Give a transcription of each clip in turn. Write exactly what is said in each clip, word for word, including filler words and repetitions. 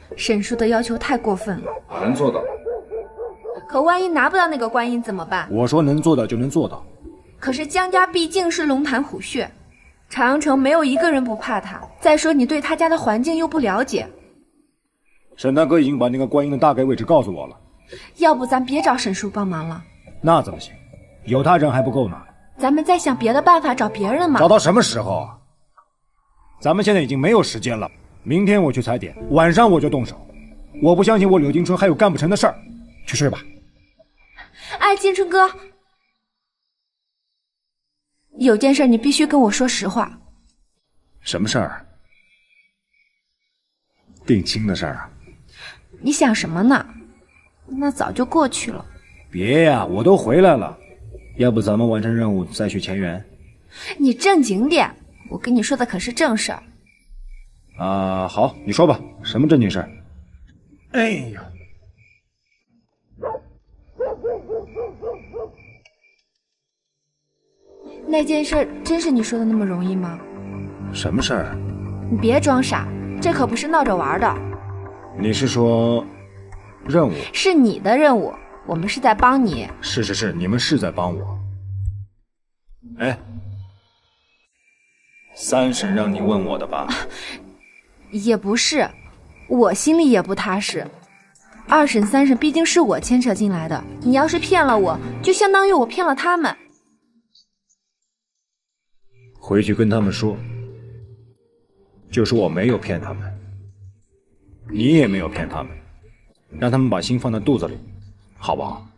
沈叔的要求太过分了。 能做到。 可万一拿不到那个观音怎么办？ 我说能做到就能做到。 可是江家毕竟是龙潭虎穴，朝阳城没有一个人不怕他。再说你对他家的环境又不了解。 沈大哥已经把那个观音的大概位置告诉我了。 要不咱别找沈叔帮忙了。 那怎么行？有他人还不够呢。 咱们再想别的办法找别人嘛。 找到什么时候啊？咱们现在已经没有时间了。明天我去踩点，晚上我就动手。我不相信我柳金春还有干不成的事儿。去睡吧。 哎，金春哥，有件事你必须跟我说实话。 什么事儿？定亲的事儿啊？ 你想什么呢？那早就过去了。 别呀，我都回来了。要不咱们完成任务再去前缘？ 你正经点，我跟你说的可是正事儿。 啊，好，你说吧，什么正经事儿？哎呀， 那件事真是你说的那么容易吗？ 什么事儿？ 你别装傻，这可不是闹着玩的。 你是说任务？ 是你的任务，我们是在帮你。 是是是，你们是在帮我。哎，三婶让你问我的吧？ 也不是，我心里也不踏实。二婶三婶毕竟是我牵扯进来的，你要是骗了我，就相当于我骗了他们。 回去跟他们说，就说我没有骗他们，你也没有骗他们，让他们把心放在肚子里，好不好？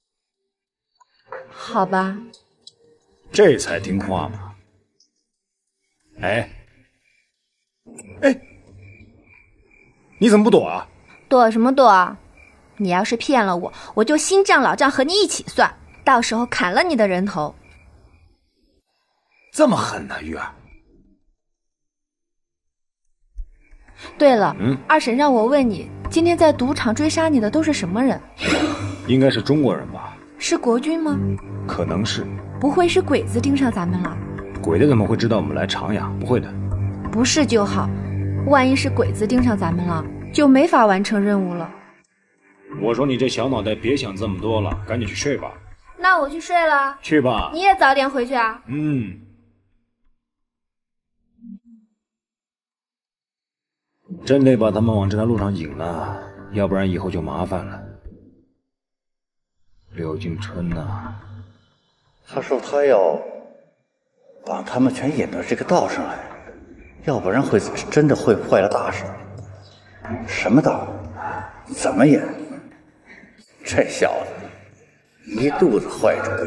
好吧。 这才听话嘛。哎，哎，你怎么不躲啊？ 躲什么躲啊？你要是骗了我，我就新账老账和你一起算，到时候砍了你的人头。 这么狠呢，玉儿？ 对了， 嗯， 二婶让我问你，今天在赌场追杀你的都是什么人？ 应该是中国人吧？ 是国军吗？ 可能是。 不会是鬼子盯上咱们了？ 鬼子怎么会知道我们来长阳？不会的。 不是就好，万一是鬼子盯上咱们了，就没法完成任务了。 我说你这小脑袋别想这么多了，赶紧去睡吧。 那我去睡了。 去吧。 你也早点回去啊。 嗯。真得把他们往这条路上引了，要不然以后就麻烦了。柳敬春呐、啊， 他说他要把他们全引到这个道上来，要不然会真的会坏了大事。什么道？怎么引？这小子一肚子坏主意。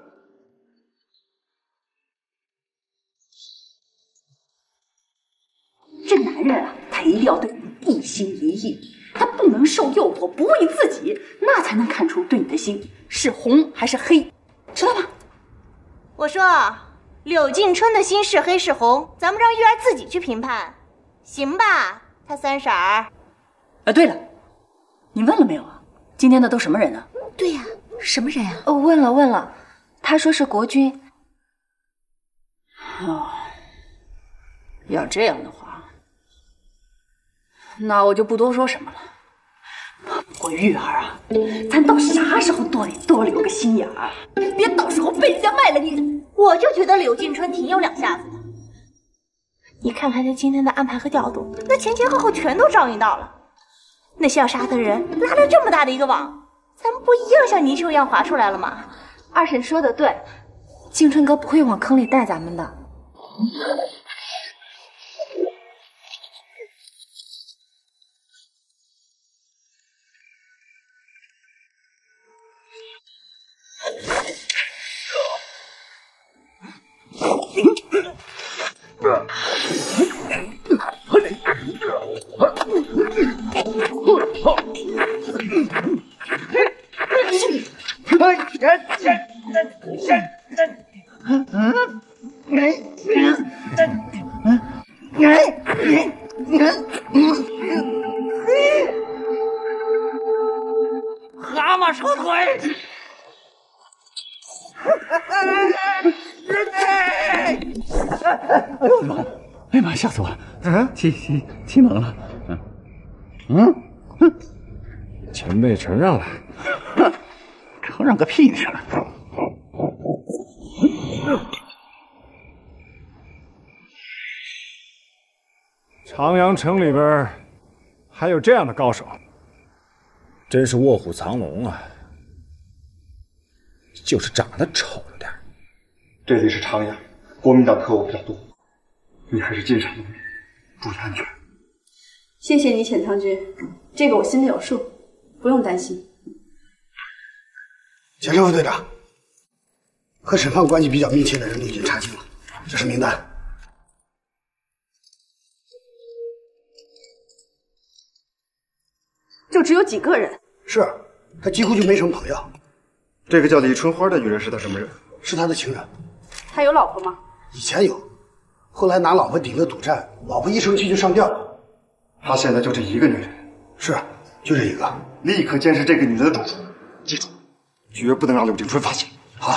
这男人啊，他一定要对你一心一意，他不能受诱惑，不为自己，那才能看出对你的心是红还是黑，知道吗？ 我说，柳敬春的心是黑是红，咱们让玉儿自己去评判，行吧？他三婶儿。 哎，对了，你问了没有啊？今天的都什么人啊？ 对呀、啊，什么人啊？ 哦，问了问了，他说是国军。 哦，要这样的话，那我就不多说什么了。不过玉儿啊，咱到啥时候多多留个心眼儿，别到时候被人家卖了你。 我就觉得柳敬春挺有两下子的，你看看他今天的安排和调度，那前前后后全都照应到了。那些要杀的人拉了这么大的一个网，咱们不一样像泥鳅一样滑出来了吗？ 二婶说的对，敬春哥不会往坑里带咱们的。 蛤蟆扯腿！ 哎呦我的妈！哎呀妈，吓死我了！嗯，气气气懵了。嗯， 嗯，哼，前辈承让了。 哼，承让个屁你！ 长阳城里边还有这样的高手，真是卧虎藏龙啊！就是长得丑了点。 这里是长阳，国民党特务比较多，你还是谨慎用力，注意安全。 谢谢你，浅仓君，这个我心里有数，不用担心。 钱少副队长，和沈放关系比较密切的人都已经查清了，这是名单。 就只有几个人？ 是，他几乎就没什么朋友。 这个叫李春花的女人是他什么人？ 是他的情人。 他有老婆吗？ 以前有，后来拿老婆顶了赌债，老婆一生气就上吊了。 他现在就这一个女人？ 是，就这一个。 立刻监视这个女人的住处，记住，绝不能让柳静春发现。 好。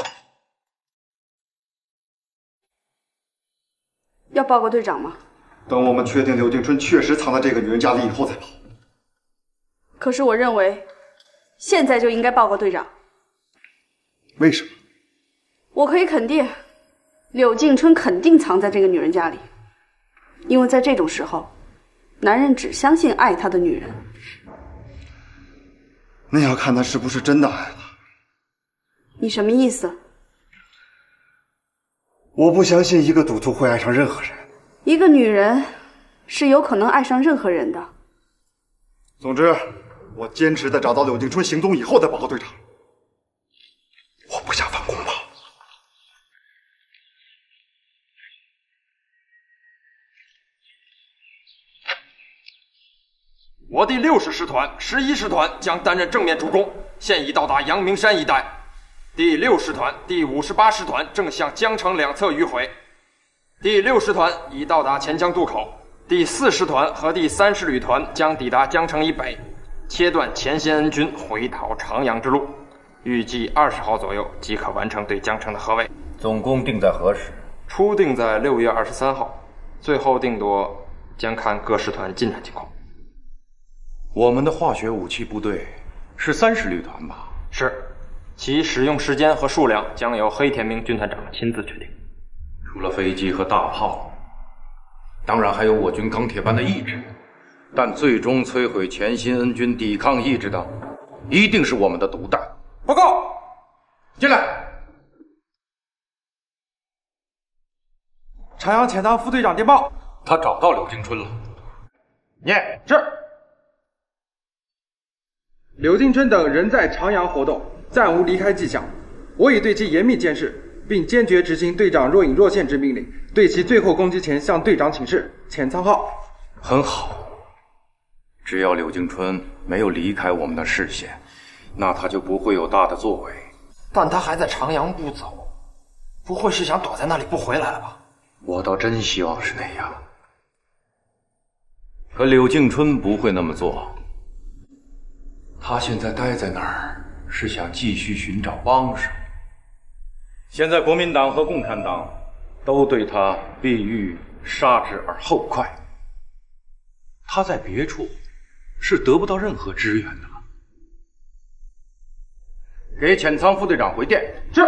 要报告队长吗？ 等我们确定柳静春确实藏在这个女人家里以后再报。 可是我认为，现在就应该报告队长。 为什么？ 我可以肯定，柳静春肯定藏在这个女人家里，因为在这种时候，男人只相信爱他的女人。 那要看他是不是真的爱了。 你什么意思？ 我不相信一个赌徒会爱上任何人。 一个女人是有可能爱上任何人的。 总之，我坚持在找到柳静春行踪以后再报告队长。我不想反攻吧。 我第六十师团、十一师团将担任正面主攻，现已到达阳明山一带。第六师团、第五十八师团正向江城两侧迂回。第六师团已到达钱江渡口。第四师团和第三师旅团将抵达江城以北，切断钱先恩军回逃长阳之路。预计二十号左右即可完成对江城的合围。 总攻定在何时？ 初定在六月二十三号，最后定夺将看各师团进展情况。 我们的化学武器部队是三十旅团吧？ 是，其使用时间和数量将由黑田明军团长亲自决定。 除了飞机和大炮，当然还有我军钢铁般的意志，但最终摧毁钱新恩军抵抗意志的，一定是我们的毒弹。 报告， 进来。 长阳潜藏副队长电报， 他找到柳静春了。 念是。 柳静春等仍在长阳活动，暂无离开迹象。我已对其严密监视，并坚决执行队长若隐若现之命令，对其最后攻击前向队长请示。潜藏号。 很好，只要柳静春没有离开我们的视线，那他就不会有大的作为。 但他还在长阳不走，不会是想躲在那里不回来了吧？ 我倒真希望是那样。可柳静春不会那么做。他现在待在那儿，是想继续寻找帮手。现在国民党和共产党都对他必欲杀之而后快，他在别处是得不到任何支援的了。给潜仓副队长回电。 是。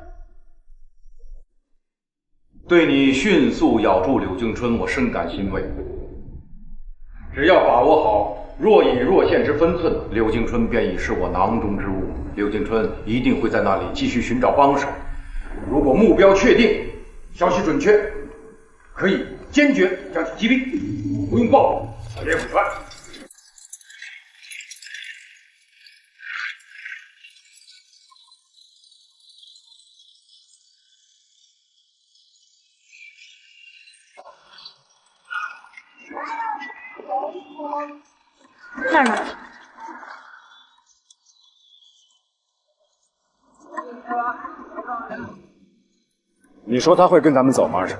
对你迅速咬住柳静春，我深感欣慰。只要把握好若隐若现之分寸，柳静春便已是我囊中之物。柳静春一定会在那里继续寻找帮手。如果目标确定，消息准确，可以坚决将其击毙。不用报，连虎川。 那儿呢？ 你说他会跟咱们走吗？二婶，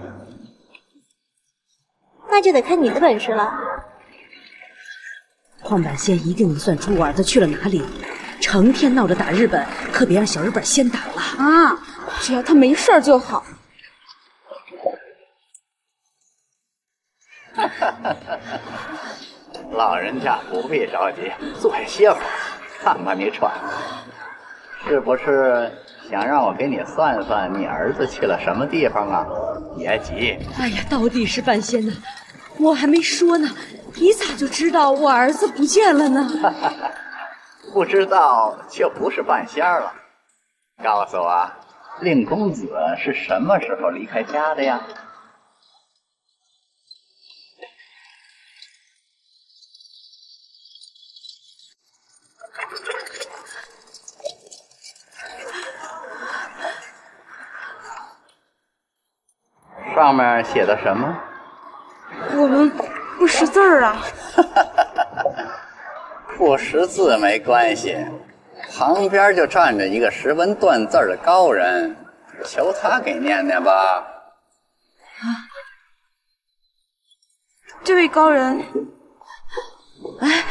那就得看你的本事了。 矿板仙一定能算出我儿子去了哪里，成天闹着打日本，可别让小日本先打了啊！只要他没事就好。 老人家不必着急，坐下歇会儿，看看你喘。是不是想让我给你算算你儿子去了什么地方啊？别急。 哎呀，到底是半仙呢，我还没说呢，你咋就知道我儿子不见了呢？ 不知道就不是半仙了。告诉我，令公子是什么时候离开家的呀？上面写的什么？ 我们不识字儿啊。 不识字没关系，旁边就站着一个识文断字的高人，求他给念念吧。 啊，这位高人，哎，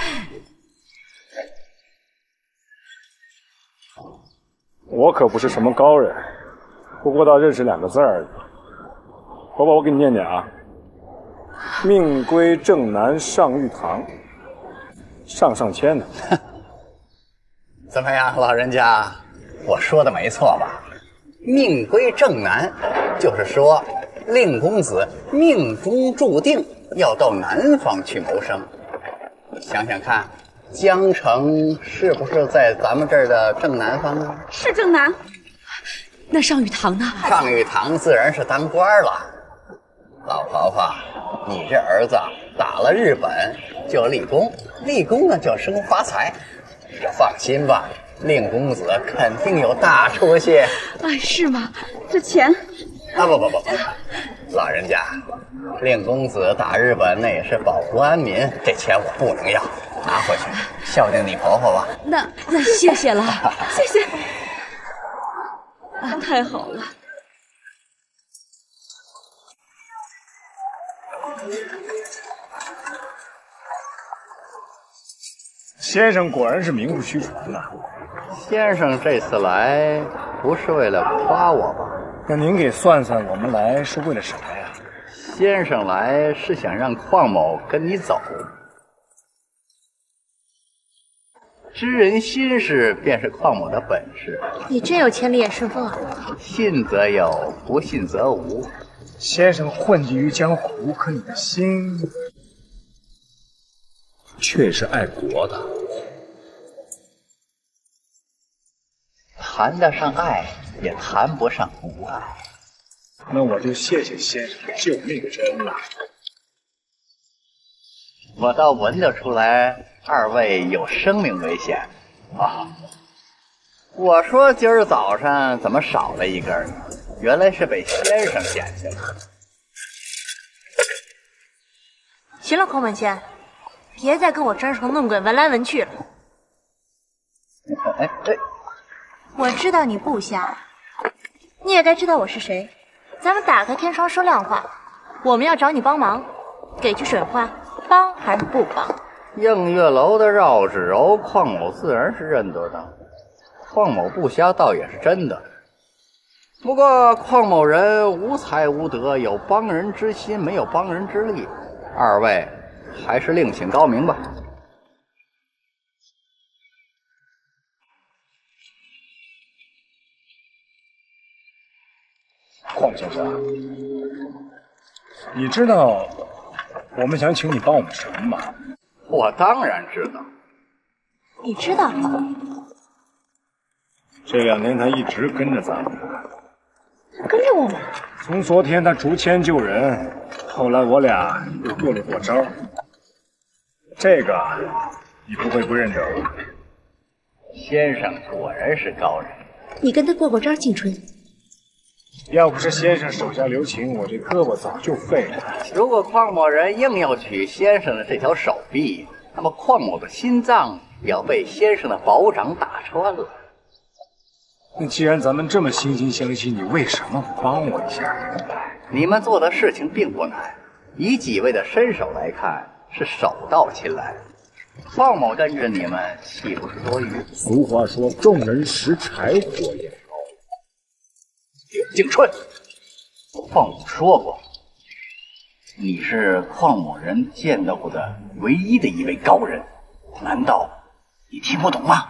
我可不是什么高人，不过倒认识两个字而已。宝宝，我给你念念啊：命归正南上玉堂，上上签的。 怎么样，老人家，我说的没错吧？命归正南，就是说令公子命中注定要到南方去谋生。想想看，江城是不是在咱们这儿的正南方啊？ 是正南。 那上玉堂呢？ 上玉堂自然是当官了。老婆婆，你这儿子打了日本就立功，立功呢就生发财。放心吧，令公子肯定有大出息。 哎，是吗？ 这钱…… 啊不不不不，老人家，令公子打日本那也是保国安民，这钱我不能要，拿回去孝敬你婆婆吧。 那那谢谢了， 谢谢。 啊，太好了。 先生果然是名不虚传呐。 先生这次来不是为了夸我吧？ 那您给算算，我们来是为了什么呀？ 先生来是想让邝某跟你走。知人心事便是邝某的本事。 你真有千里眼顺风耳。 信则有，不信则无。 先生混迹于江湖，可你的心却是爱国的。 谈得上爱，也谈不上不爱。 那我就谢谢先生的救命之恩了。 我倒闻得出来，二位有生命危险啊！我说今儿早上怎么少了一根呢？原来是被先生捡去了。 行了，孔本仙，别再跟我装神弄鬼、闻来闻去了。 哎哎， 我知道你不瞎，你也该知道我是谁。咱们打开天窗说亮话，我们要找你帮忙，给句准话，帮还是不帮？ 映月楼的绕指柔，邝某自然是认得的。邝某不瞎，倒也是真的。不过邝某人无才无德，有帮人之心，没有帮人之力。二位还是另请高明吧。 邝先生，你知道我们想请你帮我们什么吗？ 我当然知道。 你知道？ 这两年他一直跟着咱们。 跟着我们？ 从昨天他竹签救人，后来我俩又过了过招。这个你不会不认得吧？ 先生果然是高人。 你跟他过过招，靖春。 要不是先生手下留情，我这胳膊早就废了。 如果邝某人硬要取先生的这条手臂，那么邝某的心脏也要被先生的宝掌打穿了。 那既然咱们这么惺惺相惜，你为什么不帮我一下？ 你们做的事情并不难，以几位的身手来看，是手到擒来。邝某跟着你们，岂不是多余？ 俗话说，众人拾柴火焰高。 柳靖春，邝某说过， 你是邝某人见到过的唯一的一位高人，难道你听不懂吗？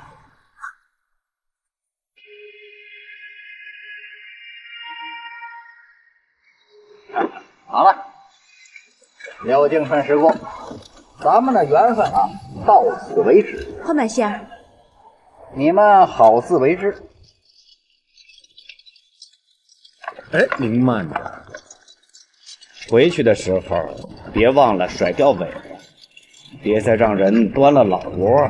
好了，刘敬春师公，咱们的缘分啊，到此为止。 邝满仙儿， 你们好自为之。 哎，您慢着， 回去的时候别忘了甩掉尾巴，别再让人端了老窝。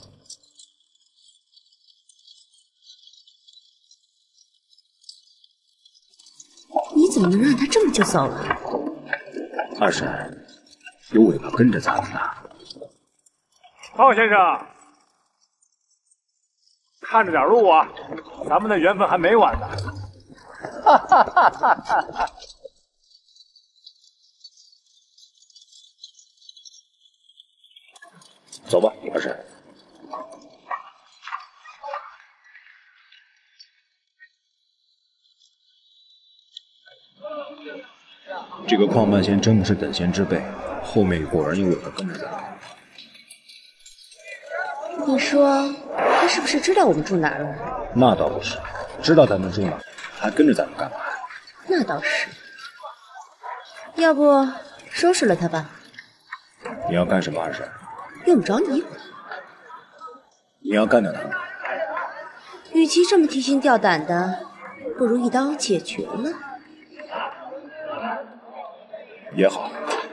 你怎么能让他这么就走了？ 二婶，有尾巴跟着咱们呢。 邝先生，看着点路啊，咱们的缘分还没完呢。哈哈哈哈哈！ 走吧，二婶。这个邝半仙真不是等闲之辈，后面果然有尾巴跟着咱们。 你说他是不是知道我们住哪儿了？ 那倒不是，知道咱们住哪儿，还跟着咱们干嘛？ 那倒是。要不收拾了他吧？ 你要干什么，二婶？ 用不着你。 你要干掉他们？ 与其这么提心吊胆的，不如一刀解决了。 也好。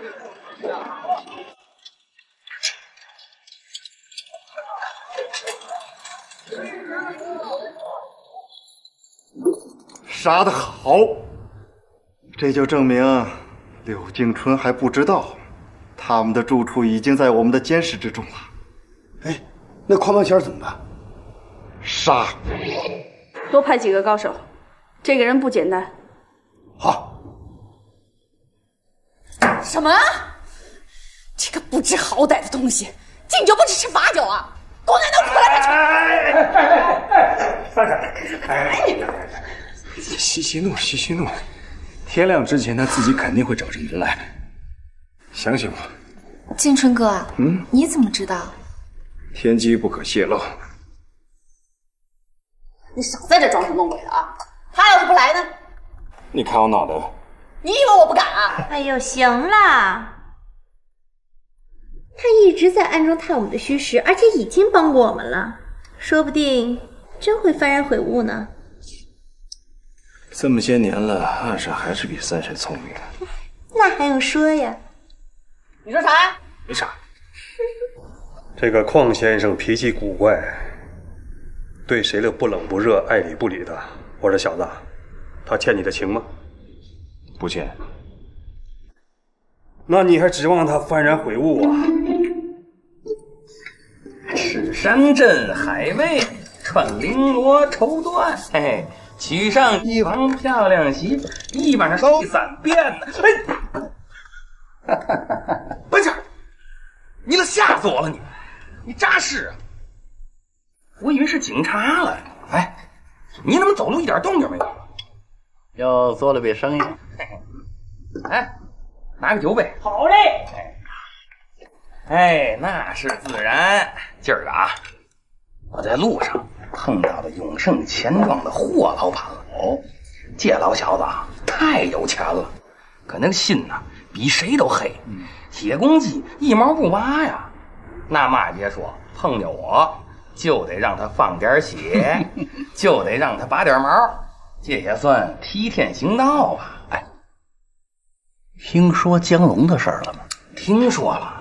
杀得好，这就证明柳敬春还不知道，他们的住处已经在我们的监视之中了。 哎，那邝半仙怎么办？ 杀！ 多派几个高手，这个人不简单。 好。 什么？这个不知好歹的东西，敬酒不吃吃罚酒啊！给我拿刀出来！ 三婶，哎，息息怒，息息怒！天亮之前，他自己肯定会找上门来。相信我。 敬春哥， 嗯， 你怎么知道？ 天机不可泄露。 你少在这装神弄鬼的啊！他要是不来呢？ 你看我脑袋。 你以为我不敢啊？ 哎呦，行啦！他一直在暗中探我们的虚实，而且已经帮过我们了，说不定真会幡然悔悟呢。 这么些年了，二婶还是比三婶聪明。 那还用说呀？ 你说啥？ 没啥。 这个邝先生脾气古怪，对谁都不冷不热、爱理不理的。我说小子，他欠你的情吗？ 不欠。 那你还指望他幡然悔悟啊？ 赤山镇海味，串绫罗绸缎，嘿嘿，娶上一房漂亮媳妇，一晚上收三遍呢。哎，笨事儿，你可吓死我了！你，你扎实啊！我以为是警察了。哎，你怎么走路一点动静没有？ 又做了笔生意。 哎，拿个酒杯。 好嘞。 哎，那是自然。今儿个啊，我在路上碰到了永盛钱庄的霍老板了。哦，这老小子啊，太有钱了，可那个心呐，比谁都黑。嗯，铁公鸡一毛不拔呀。那嘛姐说，碰见我就得让他放点血，就得让他拔点毛，这也算替天行道吧。哎， 听说江龙的事儿了吗？ 听说了。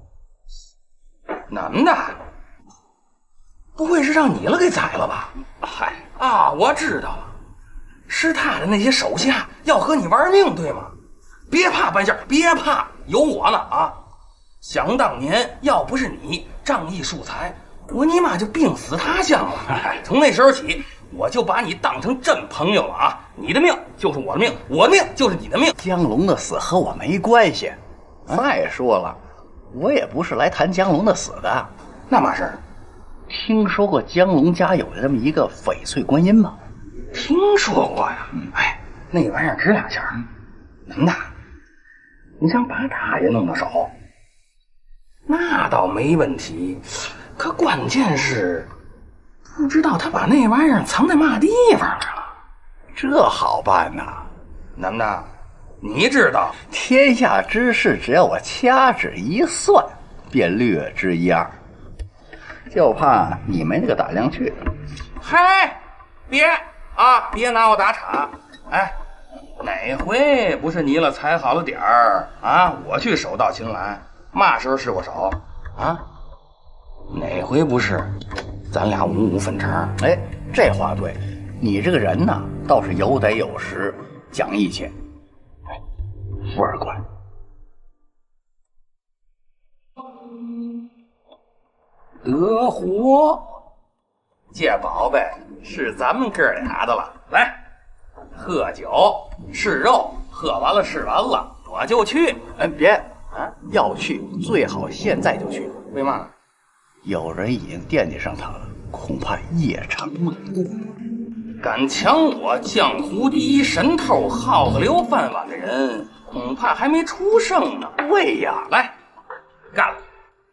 男的？不会是让你了给宰了吧？嗨啊，我知道了，是他的那些手下要和你玩命，对吗？别怕，半仙，别怕，有我呢啊！想当年，要不是你仗义疏财，我尼玛就病死他乡了。从那时候起，我就把你当成真朋友了啊！你的命就是我的命，我的命就是你的命。 江龙的死和我没关系。再说了，我也不是来谈江龙的死的。 那嘛事儿？ 听说过江龙家有这么一个翡翠观音吗？ 听说过呀。嗯、哎，那玩意儿值俩钱儿。能的。 你想把他也弄到手，那倒没问题。可关键是，不知道他把那玩意儿藏在嘛地方啊？ 这好办呐、啊！ 怎么的？你知道？ 天下之事，只要我掐指一算，便略知一二。就怕你没那个胆量去。 嗨，别啊，别拿我打岔！哎，哪回不是你了踩好了点儿啊？我去手到擒来，嘛时候是我手啊？哪回不是？咱俩五五分成。 哎，这话对，你这个人呢，倒是有得有识，讲义气。哎，富二官， 得活，这宝贝是咱们哥俩的了。来，喝酒吃肉，喝完了吃完了，我就去。 哎，别啊，要去最好现在就去。 为嘛呢？ 有人已经惦记上他了，恐怕夜长梦多。 敢抢我江湖第一神偷、耗子刘饭碗的人，恐怕还没出生呢。 对呀， 来，干了！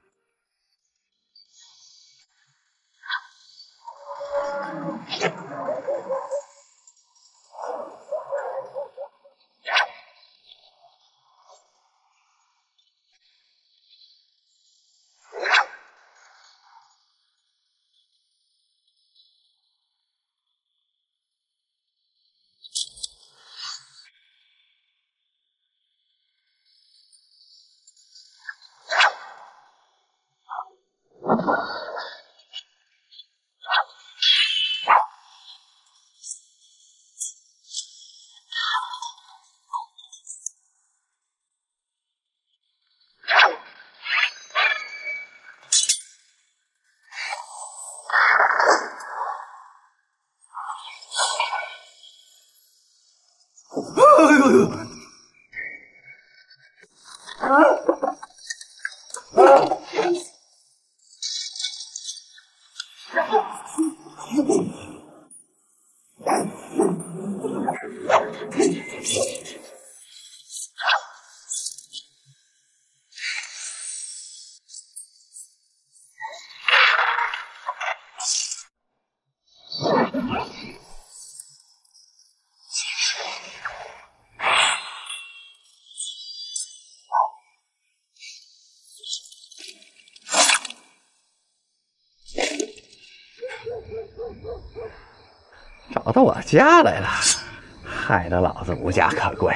找到我家来了，害得老子无家可归。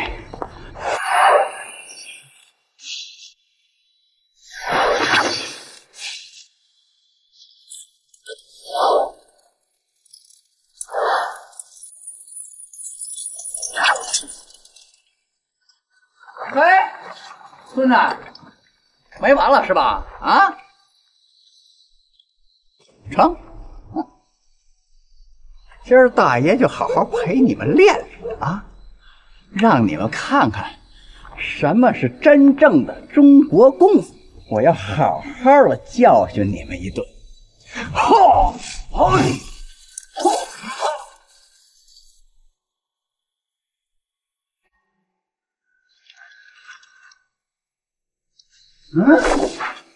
嘿，孙子，没完了是吧？啊，成。今儿大爷就好好陪你们练练啊，让你们看看什么是真正的中国功夫。我要好好的教训你们一顿。吼！嘿！嗯？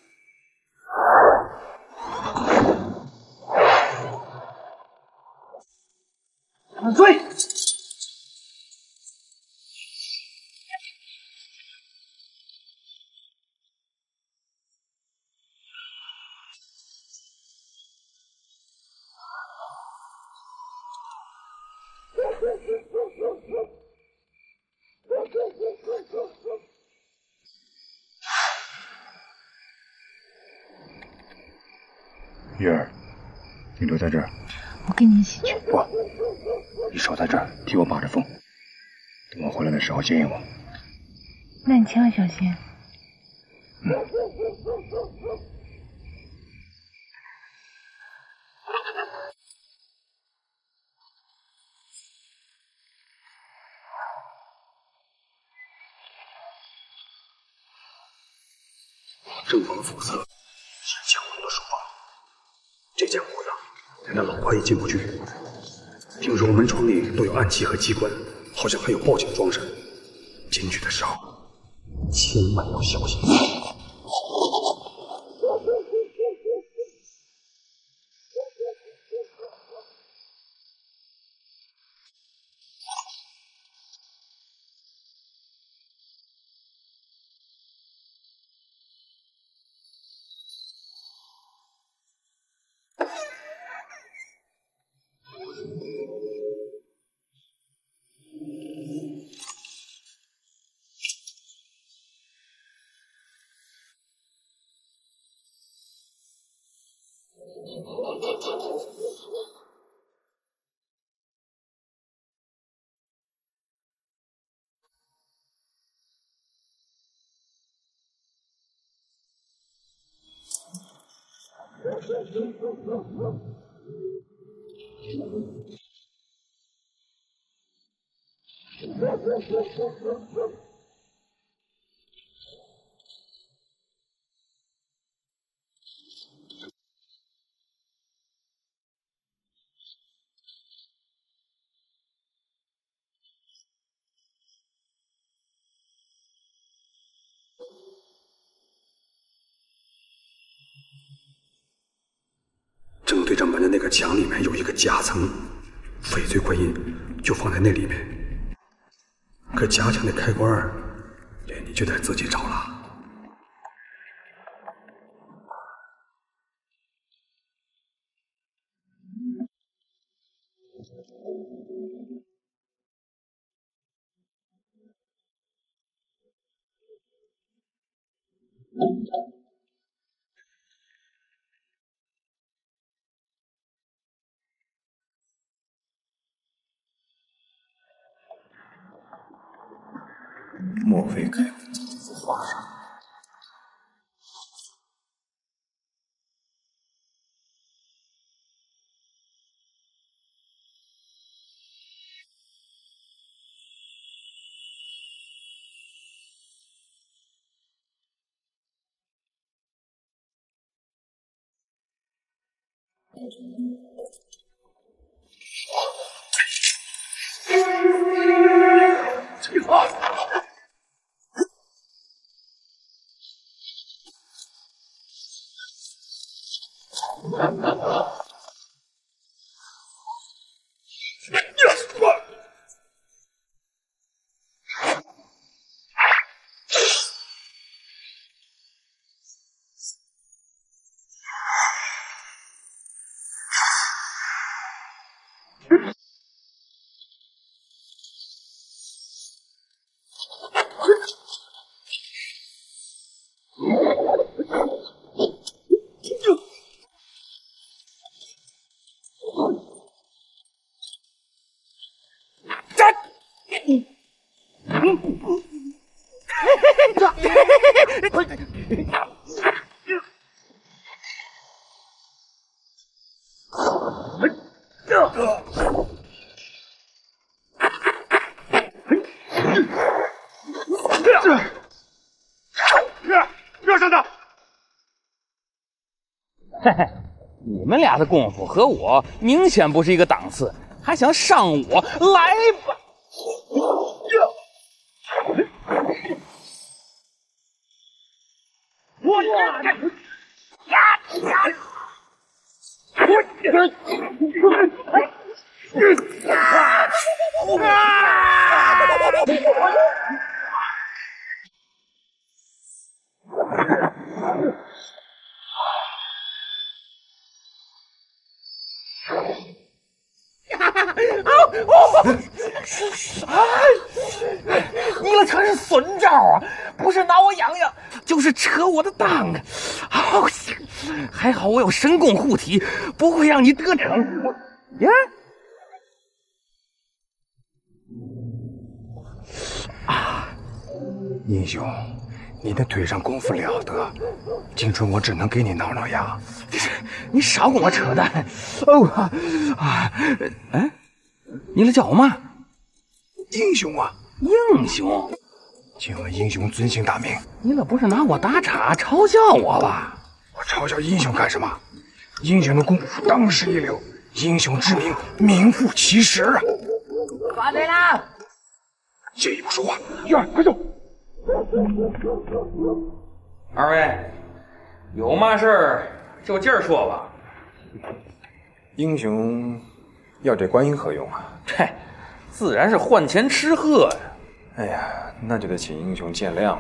追！ 玉儿，你留在这儿。 我跟你一起去。 不，你守在这儿，替我把着风，等我回来的时候接应我。 那你千万小心。 嗯。 正房府侧是江红的书房，这间屋子连那老婆也进不去。听说门窗里都有暗器和机关，好像还有报警装饰。进去的时候千万要小心。 郑队长门的那个墙里面有一个夹层，翡翠观音就放在那里面。可夹墙的开关，这你就得自己找了。莫非该问这幅画上？这画。 热上的！嘿嘿，你们俩的功夫和我明显不是一个档次，还想上我？来吧！我呀呀呀！你那可是损招啊！不是拿我痒痒，就是扯我的裆啊！好，还好我有神功护体，不会让你得逞。呀！ 啊，英雄，你的腿上功夫了得，今春我只能给你挠挠痒。 你少跟我扯淡！哦啊啊！哎，你来叫我嘛？ 英雄啊！ 英雄！ 请问英雄尊姓大名？ 你那不是拿我打岔嘲笑我吧？ 我嘲笑英雄干什么？英雄的功夫当世一流，英雄之名名副其实啊！ 发队了！ 借一步说话。 燕儿，快走！ 二位有嘛事儿就今儿说吧。 英雄要这观音何用啊？ 这自然是换钱吃喝呀。 哎呀，那就得请英雄见谅了。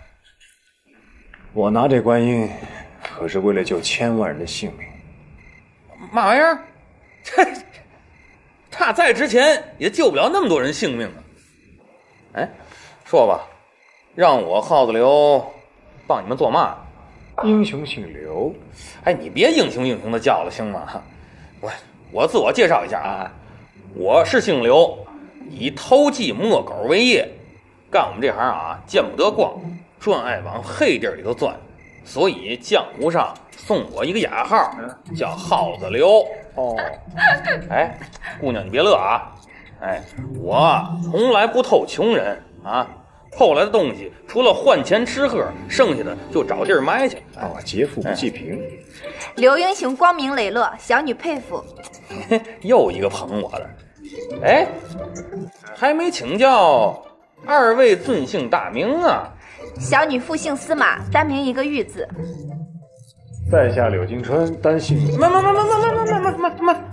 我拿这观音可是为了救千万人的性命。 嘛玩意儿？这他在之前也救不了那么多人性命啊。哎，说吧，让我耗子刘帮你们做嘛？ 英雄姓刘。 哎，你别英雄英雄的叫了，行吗？我我自我介绍一下啊，我是姓刘，以偷鸡摸狗为业，干我们这行啊，见不得光，专爱往黑地里头钻，所以江湖上送我一个雅号，叫耗子刘。哦，哎，姑娘你别乐啊，哎，我从来不偷穷人啊，偷来的东西除了换钱吃喝，剩下的就找地儿埋去。 哦，劫富不济贫。 哎、 刘英雄光明磊落，小女佩服。 又一个捧我的，哎，还没请教二位尊姓大名啊？ 小女复姓司马，单名一个玉字。 在下柳金春，单姓。 慢慢慢慢慢慢慢慢慢慢。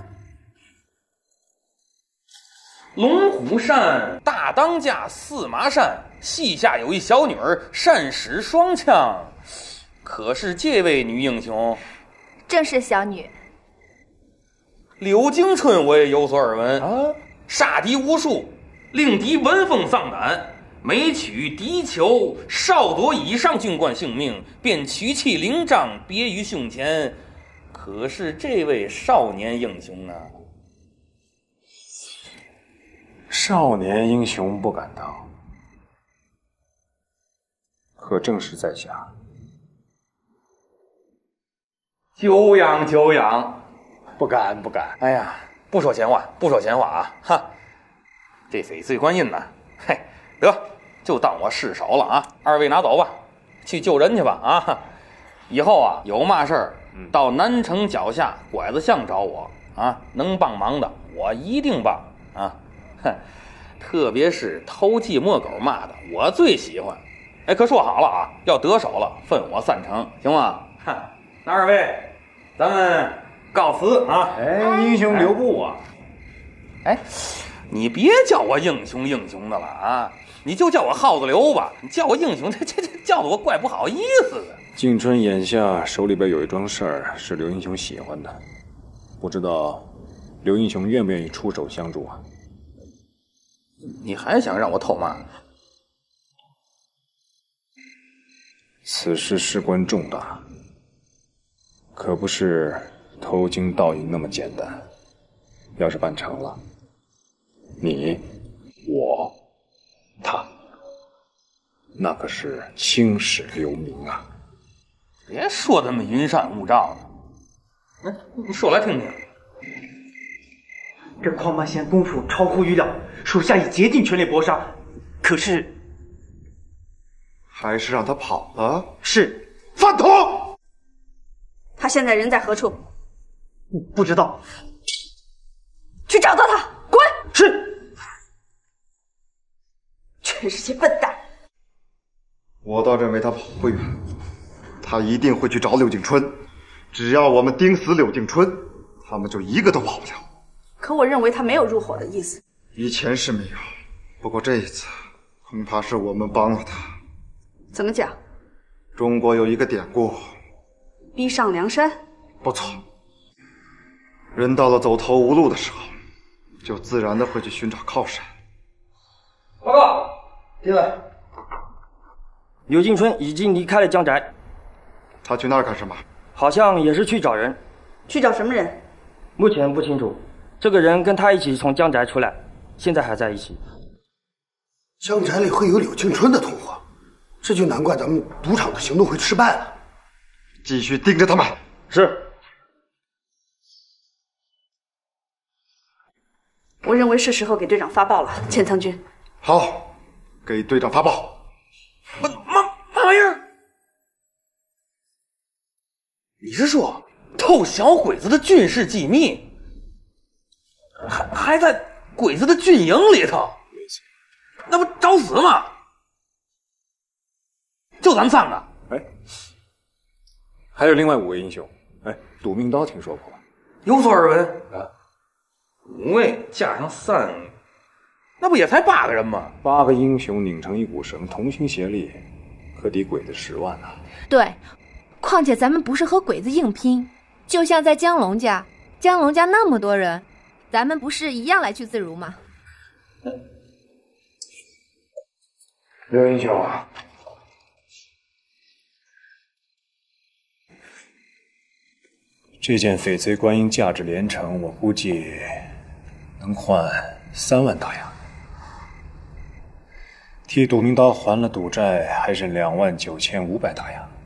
龙虎山大当家司马山，膝下有一小女儿，善使双枪。可是这位女英雄， 正是小女。 柳京春我也有所耳闻啊，杀敌无数，令敌闻风丧胆。每取敌酋少夺以上军官性命，便取其领章别于胸前。可是这位少年英雄呢？ 少年英雄不敢当，可正是在下。 久仰久仰， 不敢不敢。 哎呀，不说闲话，不说闲话啊！哈，这翡翠观音呢？嘿，得。就当我失手了啊！二位拿走吧，去救人去吧啊！以后啊，有嘛事儿到南城脚下拐子巷找我啊，能帮忙的我一定帮啊！哼，特别是偷鸡摸狗嘛的，我最喜欢。哎，可说好了啊，要得手了分我三成，行吗？哼，那二位，咱们告辞啊！ 哎，英雄留步啊！ 哎，你别叫我英雄英雄的了啊！你就叫我耗子刘吧，你叫我英雄，这这这叫的我怪不好意思的。 靖春眼下手里边有一桩事儿是刘英雄喜欢的，不知道刘英雄愿不愿意出手相助啊？ 你还想让我偷嘛？ 此事事关重大，可不是偷金盗银那么简单。要是办成了，你、我。他那可是青史留名啊！ 别说这么云山雾罩的，嗯，你说来听听。 这匡马仙功夫超乎预料，属下已竭尽全力搏杀，可是还是让他跑了。 是饭桶。 他现在人在何处？ 不知道。 去找到他，滚！ 是。 真是些笨蛋！ 我倒认为他跑不远，他一定会去找柳靖春。只要我们盯死柳靖春，他们就一个都跑不了。 可我认为他没有入伙的意思。 以前是没有，不过这一次恐怕是我们帮了他。 怎么讲？ 中国有一个典故， 逼上梁山。 不错，人到了走投无路的时候，就自然的会去寻找靠山。 报告。进来。柳靖春已经离开了江宅。 他去那儿干什么？ 好像也是去找人。 去找什么人？ 目前不清楚。这个人跟他一起从江宅出来，现在还在一起。 江宅里会有柳靖春的同伙，这就难怪咱们赌场的行动会失败了。 继续盯着他们。 是。 我认为是时候给队长发报了，钱仓君。 好，给队长发报。 嘛嘛嘛玩意儿？你是说偷小鬼子的军事机密，还还在鬼子的军营里头？那不找死吗？ 就咱们三个。 哎，还有另外五位英雄。哎，赌命刀听说过吧？ 有所耳闻啊。五位加上三，那不也才八个人吗？ 八个英雄拧成一股绳，同心协力，可抵鬼子十万呐。 对，况且咱们不是和鬼子硬拼，就像在江龙家，江龙家那么多人，咱们不是一样来去自如吗？ 刘英雄，这件翡翠观音价值连城，我估计能换三万大洋。替赌命刀还了赌债，还剩两万九千五百大洋。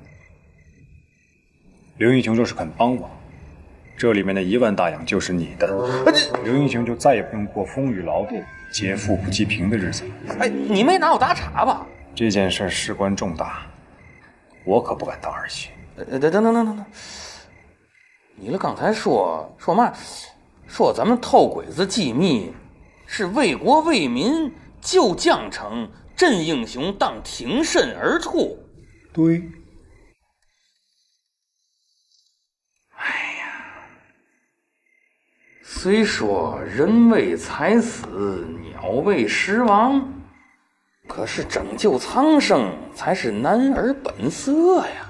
刘英雄若是肯帮我，这里面的一万大洋就是你的。刘英雄就再也不用过风雨劳碌、劫富不济贫的日子了。 哎，你没拿我打岔吧？ 这件事事关重大，我可不敢当儿戏。 等等等等等等，你了刚才说说嘛？说咱们偷鬼子机密，是为国为民救江城，镇英雄当挺身而出。 对。 哎呀，虽说人为财死，鸟为食亡，可是拯救苍生才是男儿本色呀。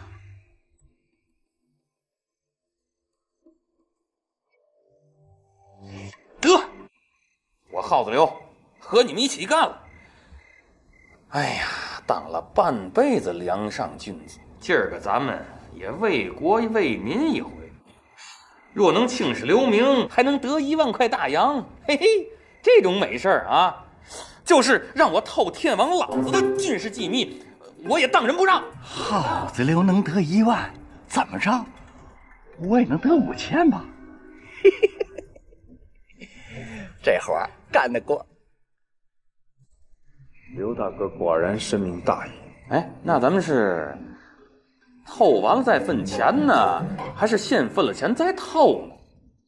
得，我耗子刘和你们一起干了。哎呀，当了半辈子梁上君子，今儿个咱们也为国为民一回。若能青史留名，还能得一万块大洋，嘿嘿，这种美事儿啊，就是让我偷天王老子的军事机密，我也当仁不让。 耗子刘能得一万，怎么着？我也能得五千吧？嘿嘿嘿。这活儿干得过。 刘大哥果然深明大义。 哎，那咱们是偷完了再分钱呢，还是先分了钱再偷呢？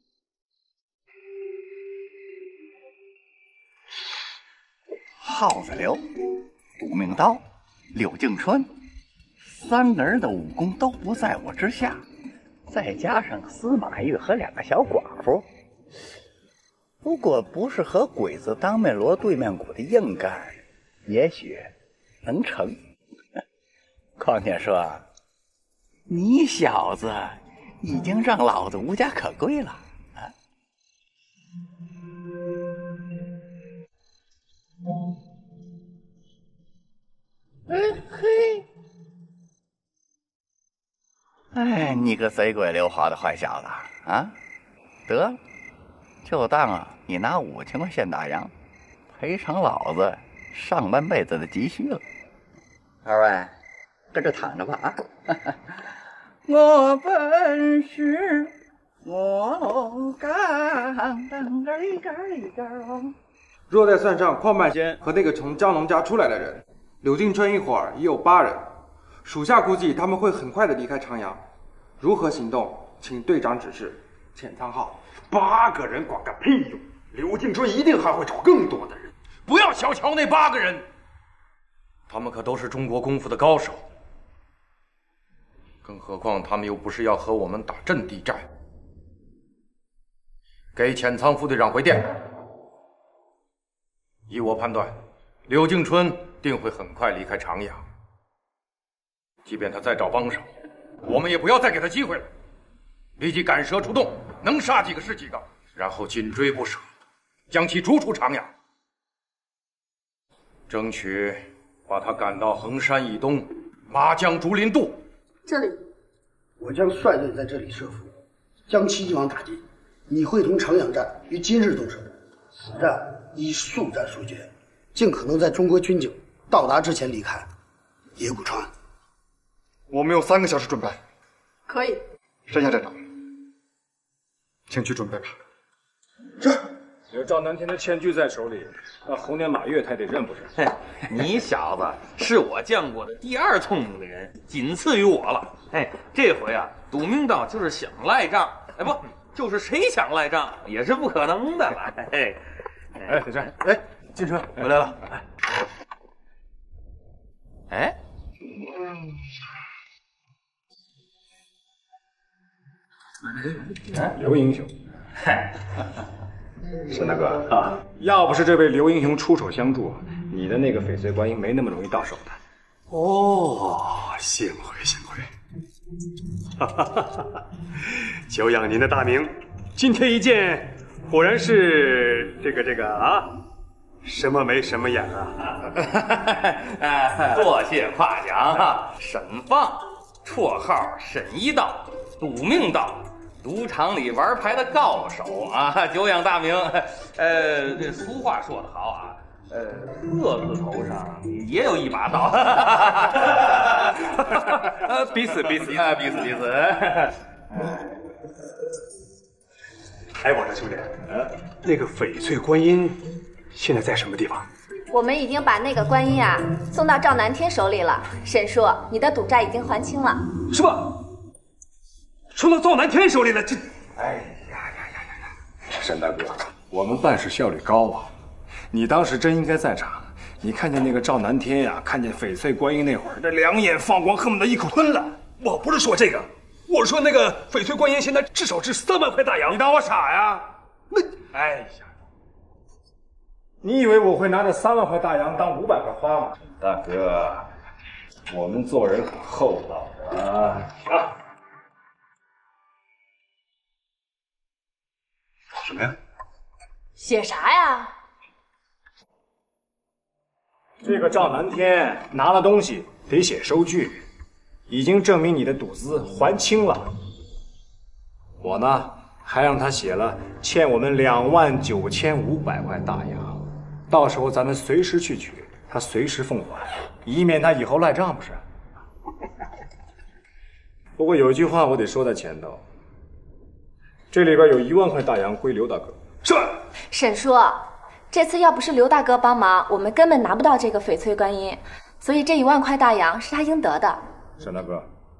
耗子刘、赌命刀、柳敬春，三个人的武功都不在我之下，再加上司马懿和两个小寡妇。如果不是和鬼子当面锣对面鼓的硬干，也许能成。况且说，你小子已经让老子无家可归了啊！哎嘿，哎，你个贼鬼溜滑的坏小子啊！得了。就当啊，你拿五千块现大洋赔偿老子上半辈子的积蓄了。二位，搁这躺着吧啊！我本是我龙岗，嘎里嘎里嘎。 若再算上邝半仙和那个从江龙家出来的人，柳敬春一伙儿已有八人。属下估计他们会很快的离开长阳。如何行动，请队长指示。遣仓号。 八个人管个屁用！柳敬春一定还会找更多的人，不要小瞧那八个人， 他们可都是中国功夫的高手。更何况他们又不是要和我们打阵地战。给遣仓副队长回电，依我判断，柳敬春定会很快离开长阳。即便他再找帮手，我们也不要再给他机会了。立即赶蛇出洞，能杀几个是几个，然后紧追不舍，将其逐出长阳，争取把他赶到衡山以东麻江竹林渡。 这里，我将率队在这里设伏，将其一网打尽。你会同长阳战于今日动手，此战以速战速决，尽可能在中国军警到达之前离开野谷川。 我们有三个小时准备。 可以。 山下站长，请去准备吧。 是。 有赵南天的欠据在手里，那猴年马月他也得认不是？ 你小子是我见过的第二聪明的人，仅次于我了。哎，这回啊，赌命刀就是想赖账，哎不，就是谁想赖账也是不可能的了。哎， 哎，小战， 哎，进春回来了。哎，哎。 刘英雄，沈大哥啊，要不是这位刘英雄出手相助，你的那个翡翠观音没那么容易到手的。 哦，幸会幸会。哈哈哈哈！久仰您的大名，今天一见，果然是这个这个啊，什么眉什么眼啊！ 多谢夸奖。沈放，绰号沈一道，赌命道，赌场里玩牌的高手啊，久仰大名。呃，这俗话说得好啊。呃，鹤字头上也有一把刀。呃，彼此彼此啊，彼此彼此。 哎，我说兄弟，呃，那个翡翠观音现在在什么地方？ 我们已经把那个观音啊送到赵南天手里了。沈叔，你的赌债已经还清了。 什么？送到赵南天手里了？这……哎呀呀呀呀呀！ 沈大哥，我们办事效率高啊。你当时真应该在场，你看见那个赵南天呀、啊，看见翡翠观音那会儿，这两眼放光，恨不得一口吞了。 我不是说这个，我说那个翡翠观音现在至少值三万块大洋。 你当我傻呀？那，哎呀，你以为我会拿着三万块大洋当五百块花吗？大哥，我们做人很厚道的啊。啊， 什么呀？ 写啥呀？ 这个赵南天拿了东西得写收据，已经证明你的赌资还清了。我呢，还让他写了欠我们两万九千五百块大洋，到时候咱们随时去取，他随时奉还，以免他以后赖账，不是？不过有一句话我得说在前头，这里边有一万块大洋归刘大哥。 是。 沈叔，这次要不是刘大哥帮忙，我们根本拿不到这个翡翠观音，所以这一万块大洋是他应得的。 沈大哥，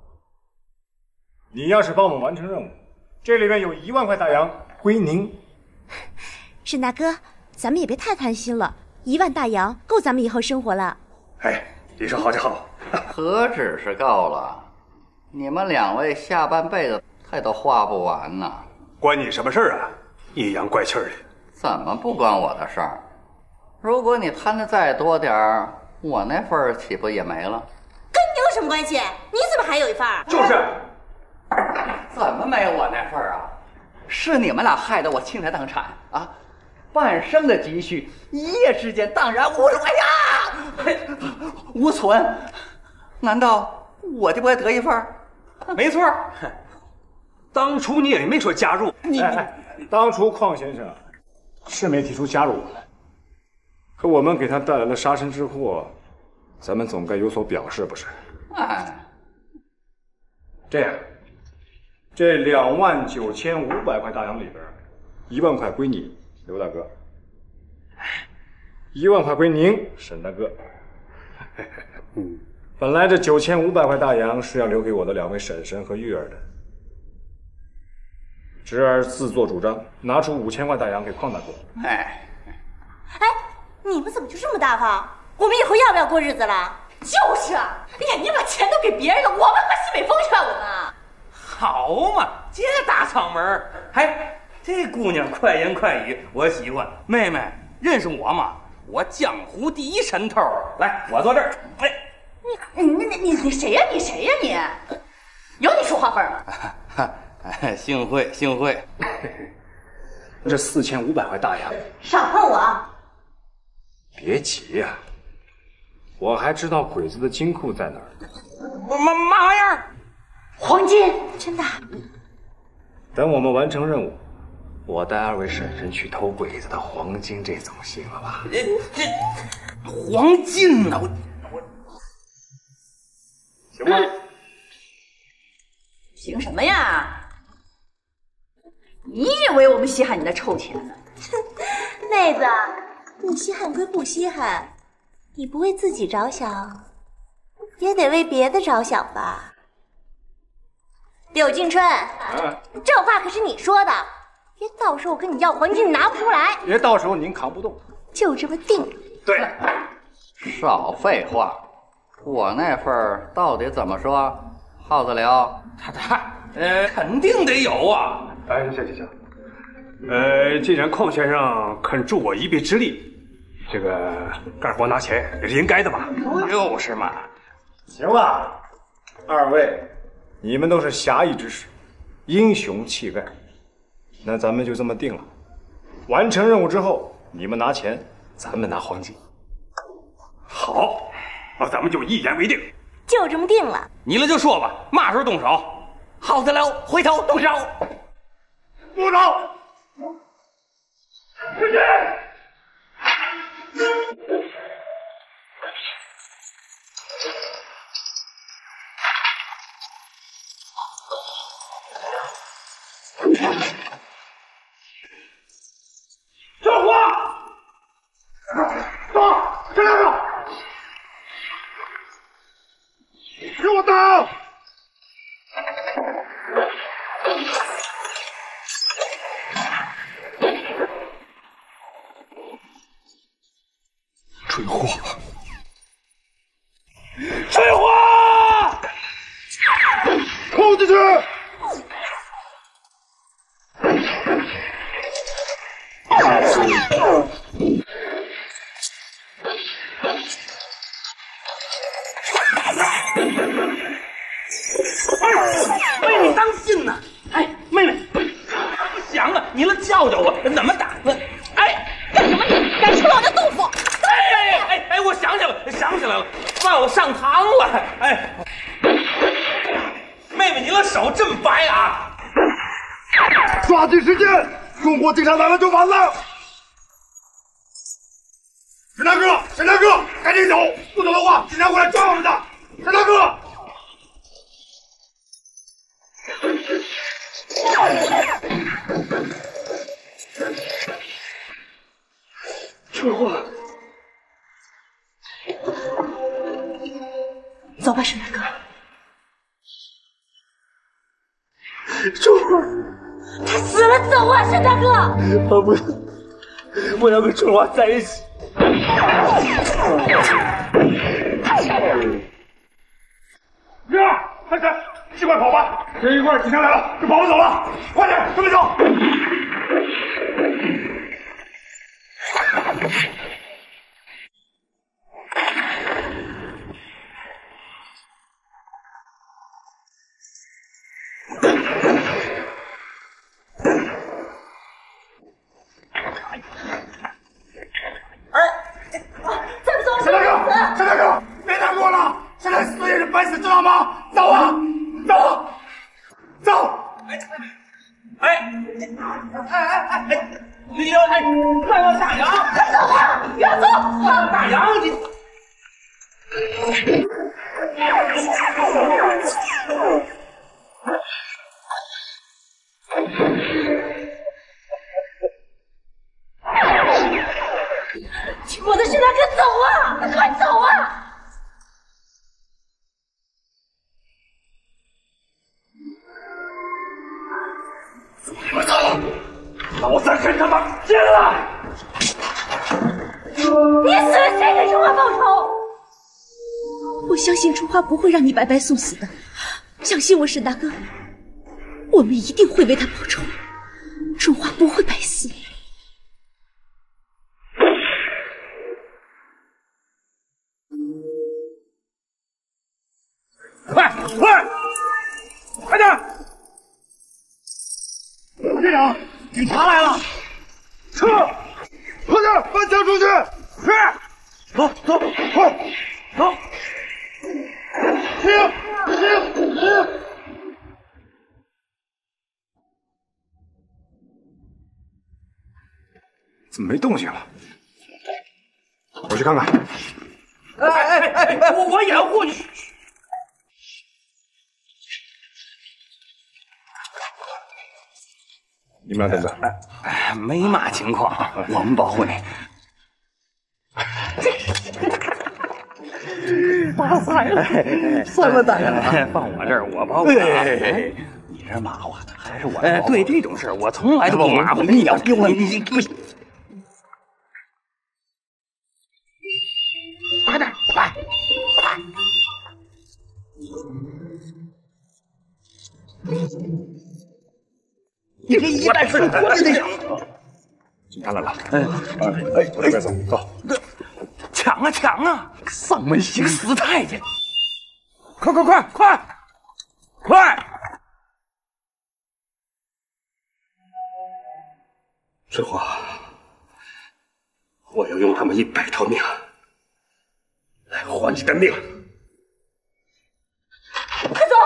你要是帮我们完成任务，这里面有一万块大洋归您。 沈大哥，咱们也别太贪心了，一万大洋够咱们以后生活了。 哎，你说好就好。 何止是够了，你们两位下半辈子他都花不完呢。 关你什么事儿啊？阴阳怪气儿的。 怎么不关我的事儿？如果你贪的再多点儿，我那份儿岂不也没了？ 跟你有什么关系？你怎么还有一份儿？ 就是， 怎么没我那份儿啊？是你们俩害得我倾家荡产啊！半生的积蓄，一夜之间荡然无存呀！无存，难道我就不该得一份儿？ 没错，当初你也没说加入， 你你当初邝先生是没提出加入我们，可我们给他带来了杀身之祸，咱们总该有所表示，不是？ 哎， 这样，这两万九千五百块大洋里边，一万块归你，刘大哥；一万块归您，沈大哥。嗯，本来这九千五百块大洋是要留给我的两位婶婶和玉儿的。侄儿自作主张，拿出五千块大洋给邝大哥。 哎， 哎，你们怎么就这么大方？我们以后要不要过日子了？就是啊，哎呀，你把钱都给别人了，我们和西北风劝我们啊。 好嘛，这大嗓门儿，哎，这姑娘快言快语，我喜欢。妹妹，认识我吗？我江湖第一神偷，来，我坐这儿。哎， 你你你你你谁呀？你谁呀你？有你说话份儿吗？ 哎，幸会幸会。 这四千五百块大洋， 少碰我！ 别急呀、啊，我还知道鬼子的金库在哪儿。 嘛嘛玩意儿？ 黄金，真的。 等我们完成任务，我带二位婶婶去偷鬼子的黄金，这总行了吧？ 这这黄金呢？我我行吗？ 凭什么呀？你以为我们稀罕你的臭钱呢？ 妹子，不稀罕归不稀罕，你不为自己着想，也得为别的着想吧？ 柳敬春， 啊、 这话可是你说的，别到时候我跟你要黄金你拿不出来。 别到时候您扛不动。 就这么定。 对。 少废话， 我那份儿到底怎么说？耗子刘， 他他呃，肯定得有啊！ 哎，行行行，呃，既然邝先生肯助我一臂之力，这个干活拿钱也是应该的吧？ 就是嘛。 行了，二位，你们都是侠义之士，英雄气概，那咱们就这么定了。完成任务之后，你们拿钱，咱们拿黄金。 好，那咱们就一言为定。 就这么定了。 你了就说吧，嘛时候动手？耗子刘，回头动手。 不走。出去。 救火！走，这两个，给我打！ 追火！ 追火！冲进去！ 妹妹当心呐！哎，妹妹，不响了，你了教教我怎么打？哎， 干什么你？敢吃我的豆腐？ 哎哎哎！我想起来了，想起来了，忘我上膛了。哎，妹妹，你的手这么白啊！ 抓紧时间，中国警察来了就完了。沈大哥，沈大哥，赶紧走，不走的话，警察会来抓我们的。沈大哥。 车祸！走吧，沈大哥。 春花， 他死了，走啊，沈大哥！ 我不，我要跟春花在一起。女儿，开始，尽快跑吧！这一会儿警察来了，就跑不走了，快点，准备走！沈大哥，沈大哥，别难过了，现在死也是白死，知道吗？走啊，走啊，走！ 哎哎哎哎哎！李刘，哎，快我大洋！ 快走啊！别走！ 大洋，你。 我的沈大哥，走啊！快走啊！ 我走，老三跟他妈进来！ 你死了，谁给春花报仇？ 我相信春花不会让你白白送死的，相信我，沈大哥，我们一定会为他报仇，春花不会白死。 快快快点！队长，警察来了！撤！快点，搬枪出去！是。走走，快走！停停停！ 怎么没动静了？我去看看。 哎哎哎哎！我我掩护你。 你们俩等着。 哎，没嘛情况，我们保护你。 打彩了，算了，大人， 放我这儿，我保护你。你这马虎，还是我哎，对这种事我从来都不马虎。你要丢了，你你不行。快点，快快！ 你这一代是国的那种。 警察来了。 哎哎哎， 别走，走。 抢啊抢啊！丧门星死太监！快快快快快！春华，我要用他们一百条命来换你的命！ 快走！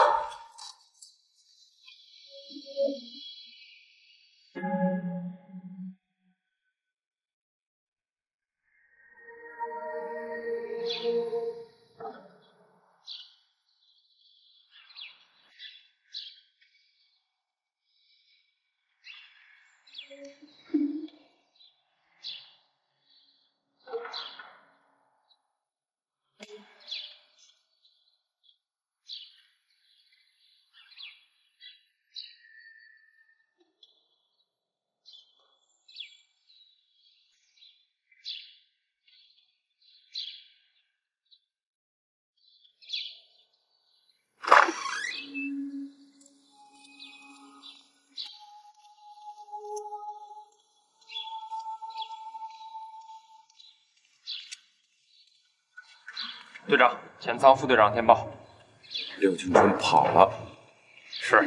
队长，前仓副队长电报， 柳青春跑了。 是。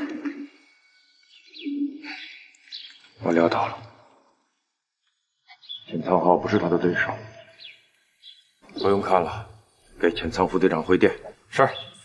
我料到了，前仓浩不是他的对手。 不用看了，给前仓副队长回电。 是。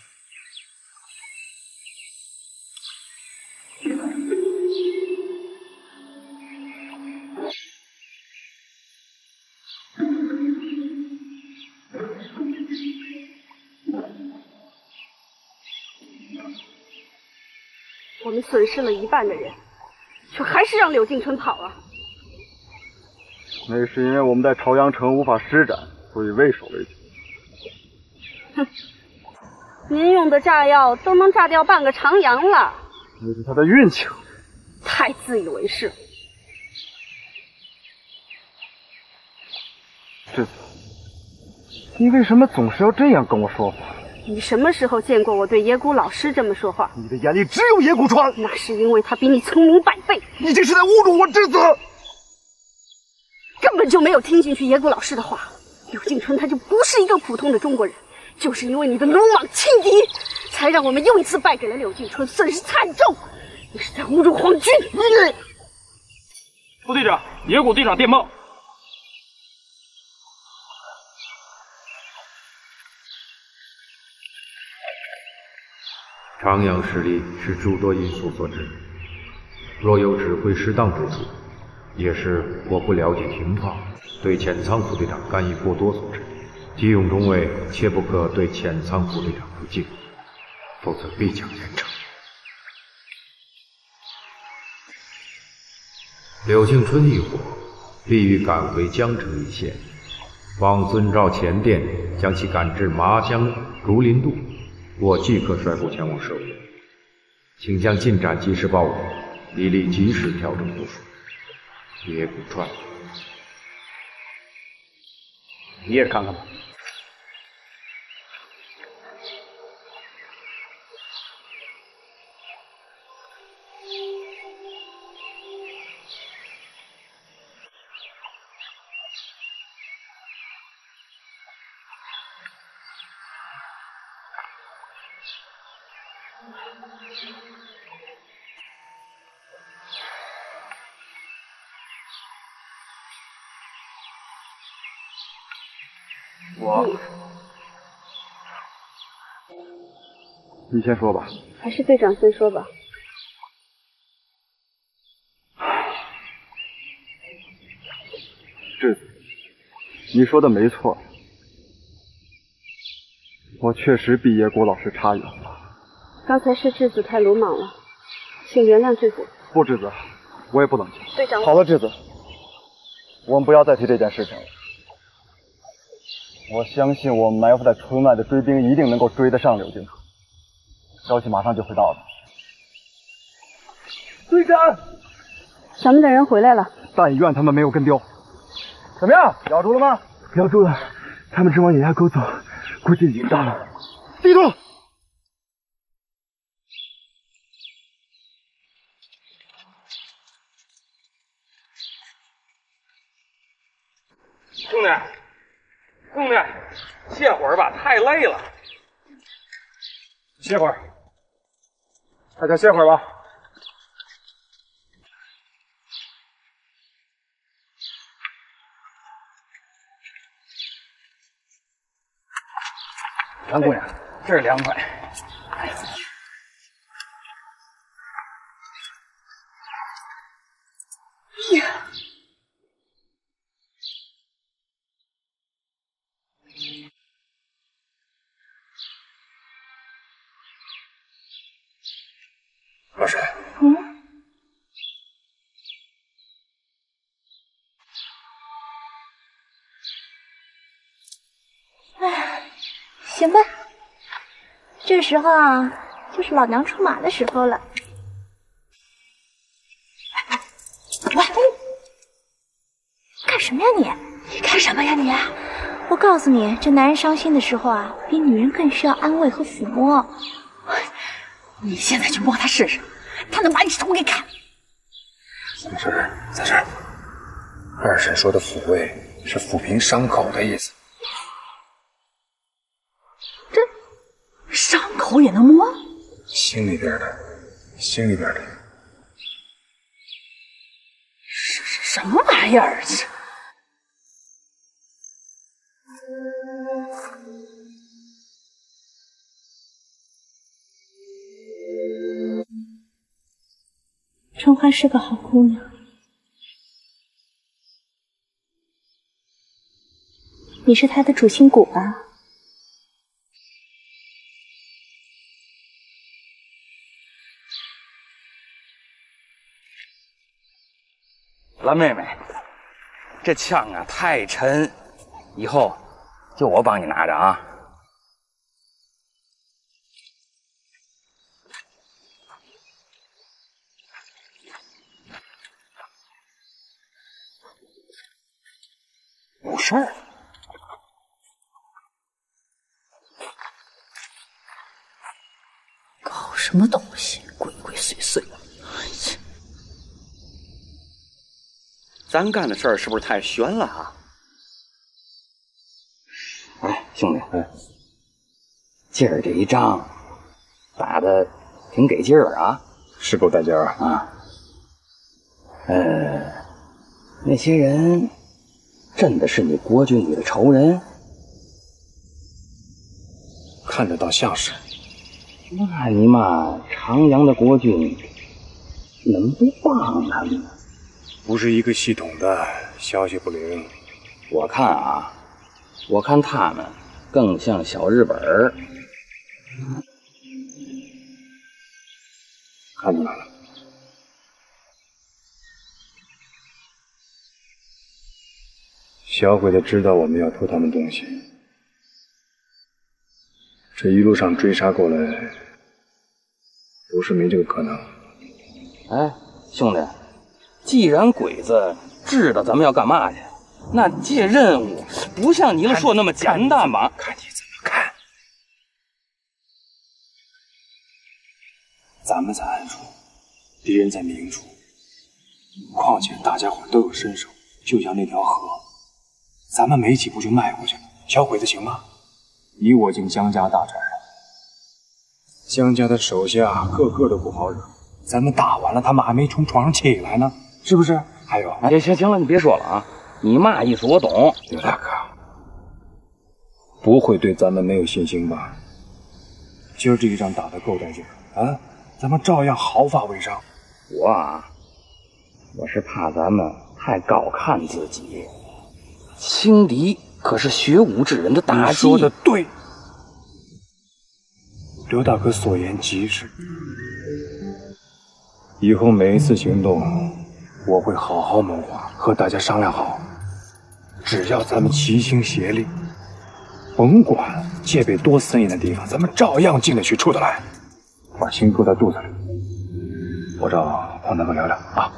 我们损失了一半的人，却还是让柳敬春跑了。 那是因为我们在朝阳城无法施展，所以畏手畏脚。 哼，您用的炸药都能炸掉半个长阳了。 那是他的运气好。 太自以为是。 这，你为什么总是要这样跟我说话？ 你什么时候见过我对野谷老师这么说话？ 你的眼里只有野谷川。 那是因为他比你聪明百倍。 你这是在侮辱我之子。 根本就没有听进去野谷老师的话。柳敬春他就不是一个普通的中国人，就是因为你的鲁莽轻敌，才让我们又一次败给了柳敬春，损失惨重。你是在侮辱皇军！你副队长，野谷队长电报。 长阳实力是诸多因素所致，若有指挥失当之处，也是我不了解情况，对浅仓副队长干预过多所致。急用中尉切不可对浅仓副队长不敬，否则必将严惩。柳庆春一伙必须赶回江城一线，望遵照前电，将其赶至麻江竹林渡。我即刻率部前往设伏，请将进展及时报我，以利及时调整部署。野谷川， 你也看看吧。我，你先说吧。 还是队长先说吧。 智子，你说的没错，我确实比野谷老师差远了。 刚才是质子太鲁莽了，请原谅质子。 不，质子，我也不冷静。 队长， 好了，质子，我们不要再提这件事情了。我相信我们埋伏在村外的追兵一定能够追得上柳敬春，消息马上就会到的。队长， 咱们的人回来了。 但愿他们没有跟丢。怎么样，咬住了吗？ 咬住了，他们正往野崖沟走，估计已经到了。 记住， 兄弟，兄弟，歇会儿吧，太累了。 歇会儿，大家歇会儿吧。 张姑娘，这儿凉快。哎呀， 老沈， 嗯， 哎，行吧。这时候啊，就是老娘出马的时候了。喂，干什么呀你？你干什么呀你？我告诉你，这男人伤心的时候啊，比女人更需要安慰和抚摸。 你现在去摸他试试，他能把你手给砍。 三婶，三婶，二婶说的抚慰是抚平伤口的意思。 这伤口也能摸？ 心里边的，心里边的。 什什么玩意儿？这春花是个好姑娘，你是她的主心骨吧？ 蓝妹妹，这枪啊太沉，以后就我帮你拿着啊。 有事儿？ 搞什么东西？鬼鬼祟祟的！哎呀， 咱干的事儿是不是太悬了啊？ 哎，兄弟，哎，今儿这一仗打的挺给劲儿啊， 是够带劲儿啊。呃，那些人真的是你国军里的仇人？ 看得到像是。 那你妈长阳的国军怎么不帮他们呢？ 不是一个系统的，消息不灵。 我看啊，我看他们更像小日本儿。 看出来了。小鬼子知道我们要偷他们东西，这一路上追杀过来，不是没这个可能。 哎，兄弟，既然鬼子知道咱们要干嘛去，那这任务不像你们说那么简单吧？ 看你怎么看。咱们在暗处，敌人在明处，况且大家伙都有身手，就像那条河。咱们没几步就迈过去了，小鬼子行吗？你我进江家大宅了，江家的手下个个都不好惹，咱们打完了，他们还没从床上起来呢，是不是？还有， 行行行了，你别说了啊，你嘛意思我懂。 刘大哥，不会对咱们没有信心吧？今儿这一仗打得够带劲啊，咱们照样毫发未伤。 我啊，我是怕咱们太高看自己。轻敌可是学武之人的大忌。 你说的对，刘大哥所言极是。以后每一次行动，我会好好谋划，和大家商量好。只要咱们齐心协力，甭管戒备多森严的地方，咱们照样进得去，出得来。把心搁在肚子里，我找黄大哥聊聊啊。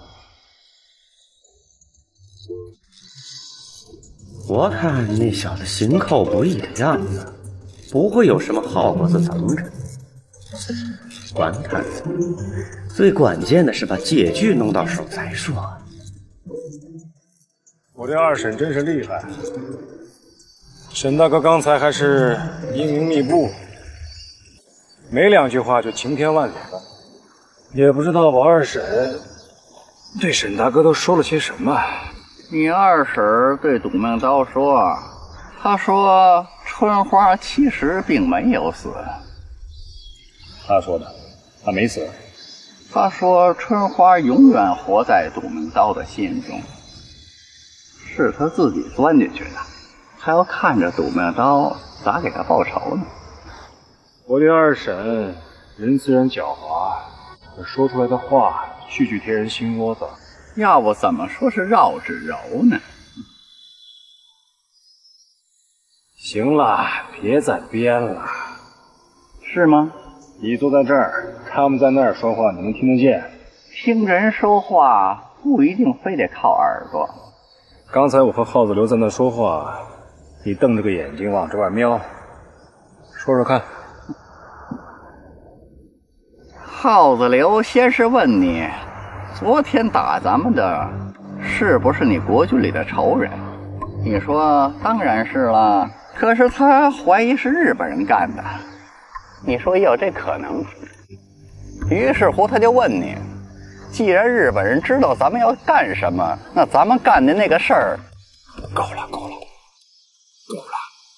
我看那小子心口不一的样子，不会有什么好果子等着。管他呢，最关键的是把结局弄到手再说。 我这二婶真是厉害，沈大哥刚才还是阴云密布，没两句话就晴天万里了。也不知道我二婶对沈大哥都说了些什么。 你二婶对董命刀说，她说春花其实并没有死。 她说的，她没死。 她说春花永远活在董命刀的心中。是他自己钻进去的，还要看着董命刀咋给他报仇呢？ 我这二婶人虽然狡猾，可说出来的话句句贴人心窝子。 要不怎么说是绕指柔呢？ 行了，别再编了。 是吗？ 你坐在这儿，他们在那儿说话，你能听得见？ 听人说话不一定非得靠耳朵。 刚才我和耗子刘在那说话，你瞪着个眼睛往这外瞄，说说看。 耗子刘先是问你，昨天打咱们的是不是你国军里的仇人？你说当然是了，可是他怀疑是日本人干的。你说也有这可能。于是乎他就问你，既然日本人知道咱们要干什么，那咱们干的那个事儿， 够了，够了，够了，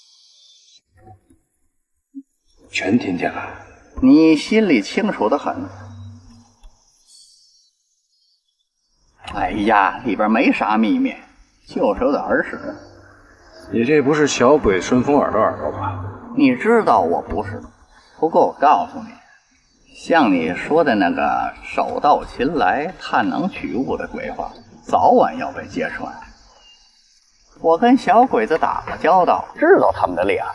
全听见了。 你心里清楚的很。哎呀，里边没啥秘密，就是有点耳屎。 你这不是小鬼顺风耳朵耳朵吧？ 你知道我不是，不过我告诉你。像你说的那个手到擒来、探囊取物的鬼话，早晚要被揭穿。我跟小鬼子打过交道，知道他们的厉害。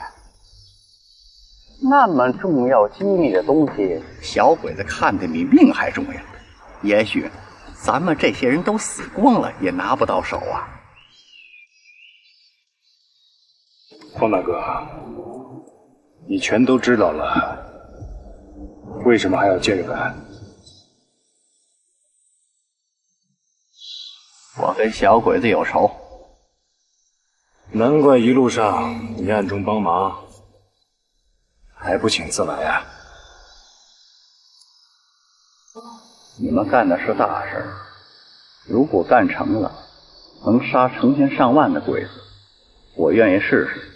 那么重要机密的东西，小鬼子看得比命还重要。也许咱们这些人都死光了，也拿不到手啊。 黄大哥，你全都知道了。为什么还要接着干？ 我跟小鬼子有仇， 难怪一路上你暗中帮忙，还不请自来呀、啊？ 你们干的是大事，如果干成了，能杀成千上万的鬼子，我愿意试试。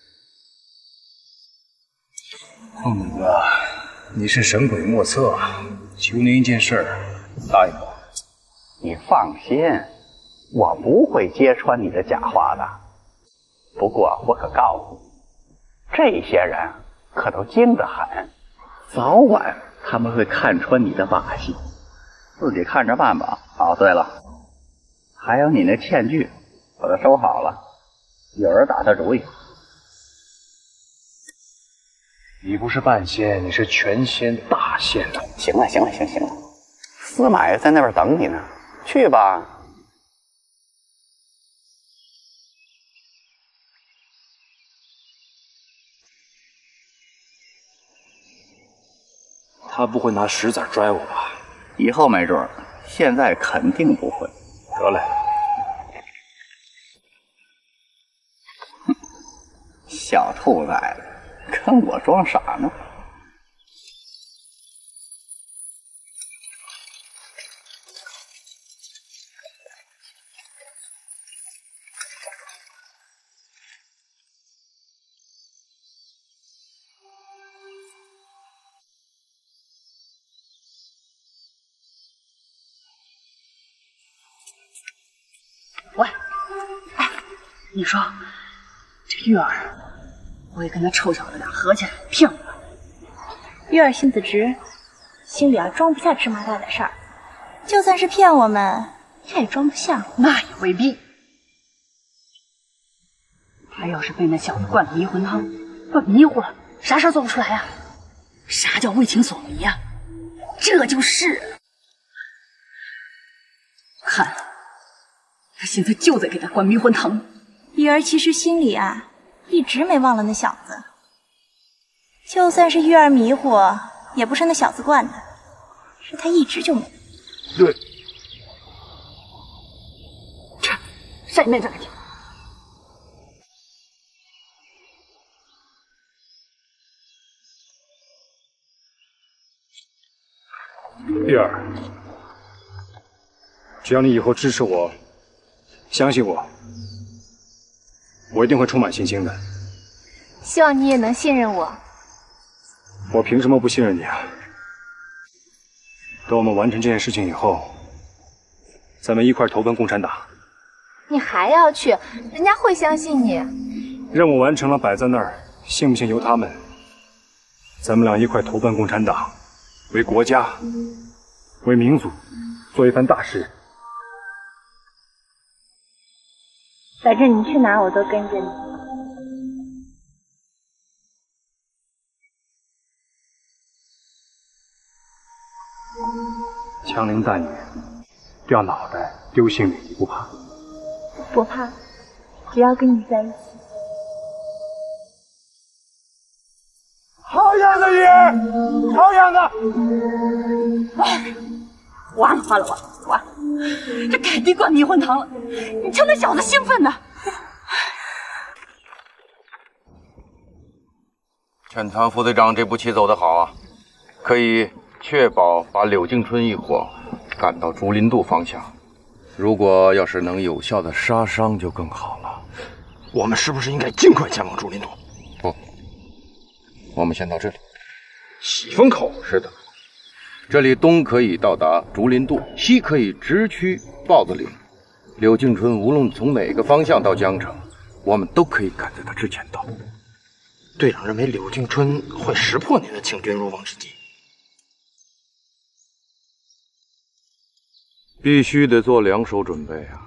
黄大哥。你是神鬼莫测，求您一件事儿，答应我。 你放心，我不会揭穿你的假话的。不过我可告诉你，这些人可都精得很，早晚他们会看穿你的把戏，自己看着办吧。哦，对了，还有你那欠据，我都收好了，有人打他主意。 你不是半仙，你是全仙大仙的。 行了，行了，行行了，司马爷在那边等你呢，去吧。 他不会拿石子拽我吧？ 以后没准，现在肯定不会。 得嘞。 哼，小兔崽子。跟我装傻呢！ 喂，哎，你说这玉儿？我也跟那臭小子俩合起来骗我。 玉儿性子直，心里啊装不下芝麻大的事儿，就算是骗我们，他也装不下。 那也未必。他要是被那小子灌了迷魂汤，灌迷糊了，啥事做不出来呀？啥叫为情所迷呀？这就是。看，他现在就在给他灌迷魂汤。 玉儿其实心里啊。一直没忘了那小子，就算是玉儿迷糊，也不是那小子惯的，是他一直就没。 对， 上面这个地方。 玉儿，只要你以后支持我，相信我，我一定会充满信心的。 希望你也能信任我。 我凭什么不信任你啊？等我们完成这件事情以后，咱们一块投奔共产党。 你还要去，人家会相信你。 任务完成了，摆在那儿，信不信由他们。咱们俩一块投奔共产党，为国家，为民族，做一番大事。 反正你去哪儿，我都跟着你。 枪林弹雨，掉脑袋、丢性命，你不怕？ 不怕，只要跟你在一起。 好样的你，好样的！ 哎，完了完了完了完了！这凯蒂灌迷魂汤了，你瞧那小子兴奋的。 全仓副队长这步棋走得好啊，可以确保把柳敬春一伙赶到竹林渡方向。如果要是能有效的杀伤，就更好了。 我们是不是应该尽快前往竹林渡？ 不，我们先到这里。 喜峰口？ 是的，这里东可以到达竹林渡，西可以直趋豹子岭。柳敬春无论从哪个方向到江城，我们都可以赶在他之前到。 队长认为柳敬春会识破您的请君入瓮之计。 必须得做两手准备啊！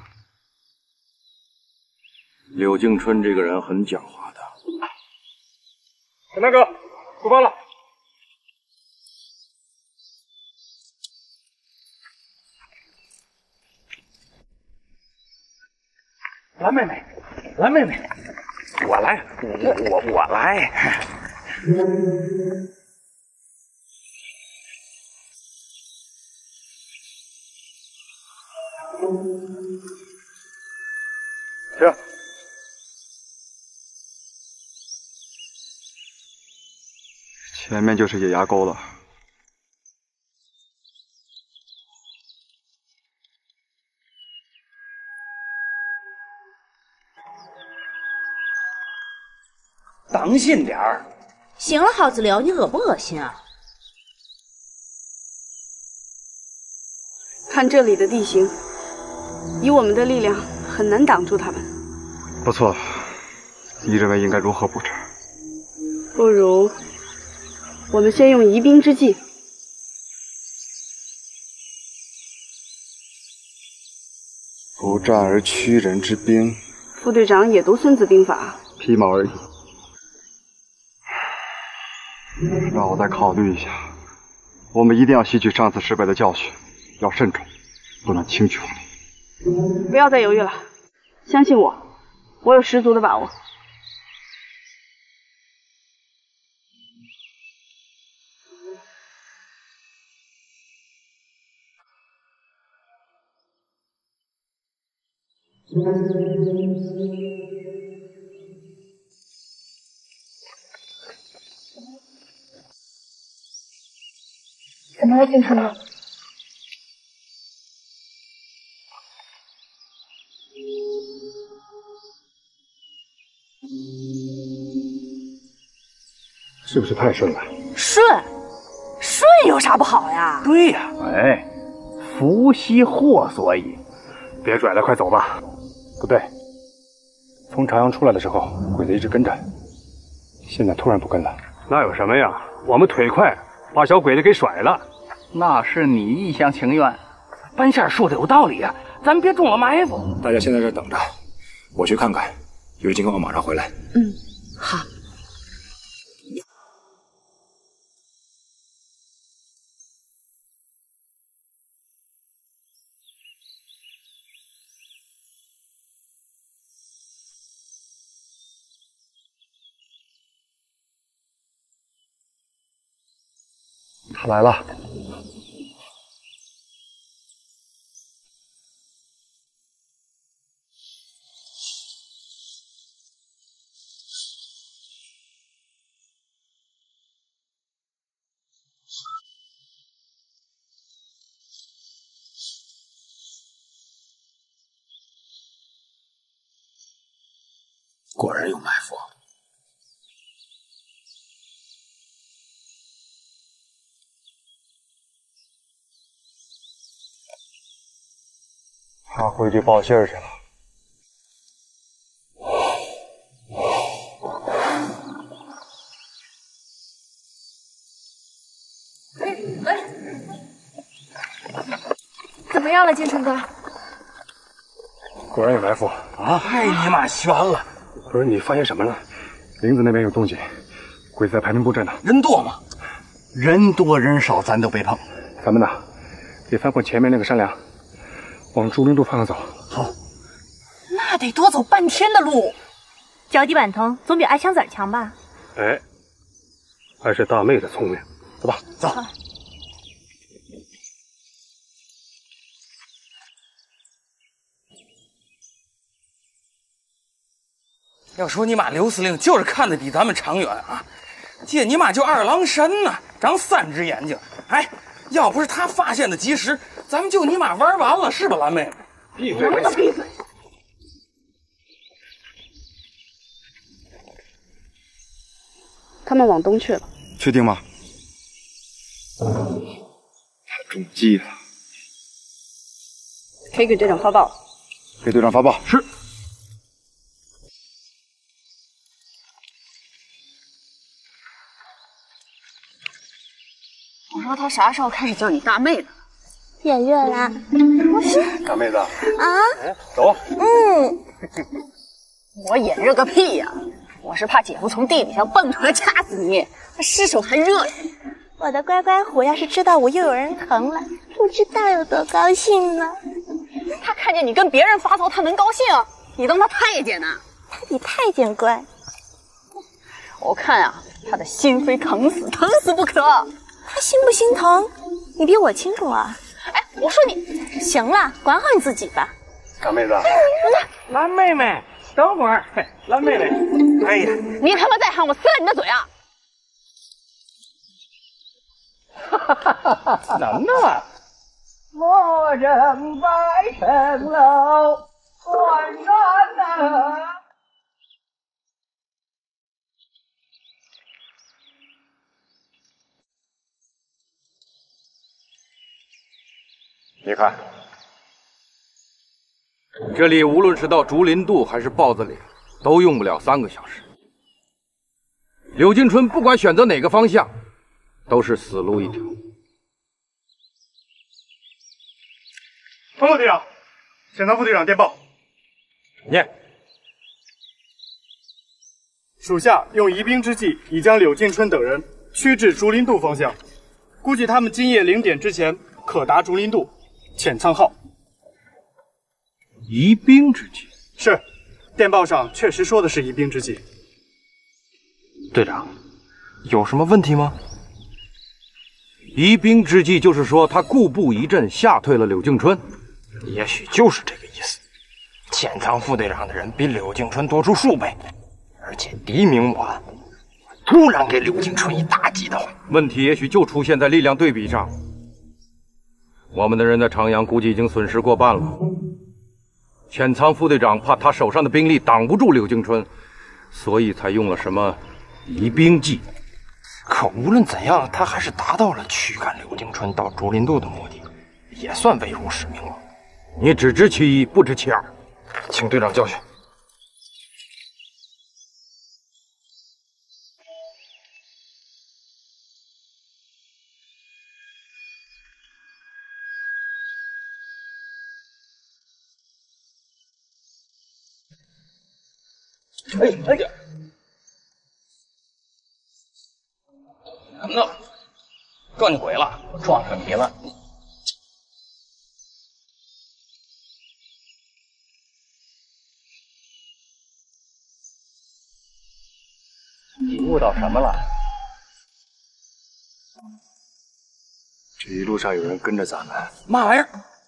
柳敬春这个人很狡猾的。 陈大哥，出发了。 蓝妹妹，蓝妹妹，我来，我我我来。 停！ 前面就是野崖沟了。 当心点儿！ 行了，耗子柳，你恶不恶心啊？ 看这里的地形，以我们的力量很难挡住他们。 不错，你认为应该如何布置？ 不如我们先用疑兵之计。 不战而屈人之兵。 副队长也读《孙子兵法》。 皮毛而已。让我再考虑一下。我们一定要吸取上次失败的教训，要慎重，不能轻举妄动。 不要再犹豫了，相信我，我有十足的把握。 怎么了，敬春哥？ 是不是太顺了？ 顺，顺有啥不好呀？ 对呀，哎，福兮祸所倚。 别拽了，快走吧。不对，从朝阳出来的时候，鬼子一直跟着，现在突然不跟了。那有什么呀？我们腿快，把小鬼子给甩了。 那是你一厢情愿。班线说的有道理呀、啊，咱别中了埋伏。 大家先在这等着，我去看看，有情况马上回来。 嗯，好。 他来了。 果然有埋伏。 他回去报信儿去了。 怎么样了，金城哥？ 果然有埋伏啊！ 太你妈悬了！ 不是你发现什么了？林子那边有动静，鬼子在排兵布阵呢。 人多吗？ 人多人少，咱都别碰。 咱们呢，得翻过前面那个山梁，往竹林渡方向走。 好。 那得多走半天的路。脚底板疼总比挨枪子儿强吧？ 哎，还是大妹子聪明。走吧， 走。 要说你妈刘司令就是看得比咱们长远啊，这你妈就二郎神呐，长三只眼睛。哎，要不是他发现的及时，咱们就你妈玩完了，是吧，蓝妹妹？ 闭嘴！ 闭嘴！他们往东去了。 确定吗？中计了。 可以给队长发报。 给队长发报。 是。 我说他啥时候开始叫你大妹了？ 演月啦。 不是。 大妹子。啊。 哎， 走。 嗯。 我演热个屁呀！我是怕姐夫从地底下蹦出来掐死你，他尸首还热呢。 我的乖乖虎要是知道我又有人疼了，不知道有多高兴呢。 他看见你跟别人发愁，他能高兴？你当他太监呢？ 他比太监乖。 我看啊，他的心非疼死，疼死不可。 他心不心疼，你比我清楚啊。 哎，我说你， 行了，管好你自己吧。 大妹子。 蓝妹妹。等会儿，蓝妹妹，哎呀， 你他妈再喊我撕了你的嘴啊！ 哈哈哈哈哈！能呢？ 莫人白城楼，转转呐。 你看。 这里无论是到竹林渡还是豹子岭，都用不了三个小时。柳金春不管选择哪个方向，都是死路一条。 报告队长，前仓副队长电报。 念。 属下用疑兵之计，已将柳进春等人驱至竹林渡方向，估计他们今夜零点之前可达竹林渡，遣仓号。 疑兵之计是，电报上确实说的是疑兵之计。 队长，有什么问题吗？疑兵之计就是说他固步一阵，吓退了柳敬春。 也许就是这个意思。遣仓副队长的人比柳敬春多出数倍，而且敌明我暗，突然给柳敬春一打击的话， 问题也许就出现在力量对比上。我们的人在长阳估计已经损失过半了。遣仓副队长怕他手上的兵力挡不住柳敬春，所以才用了什么疑兵计。 可无论怎样，他还是达到了驱赶柳敬春到竹林渡的目的，也算维护使命了。 你只知其一，不知其二， 请队长教训。哎哎呀！那撞你鬼了，我撞上你了。 你悟到什么了？ 这一路上有人跟着咱们。 嘛玩意儿？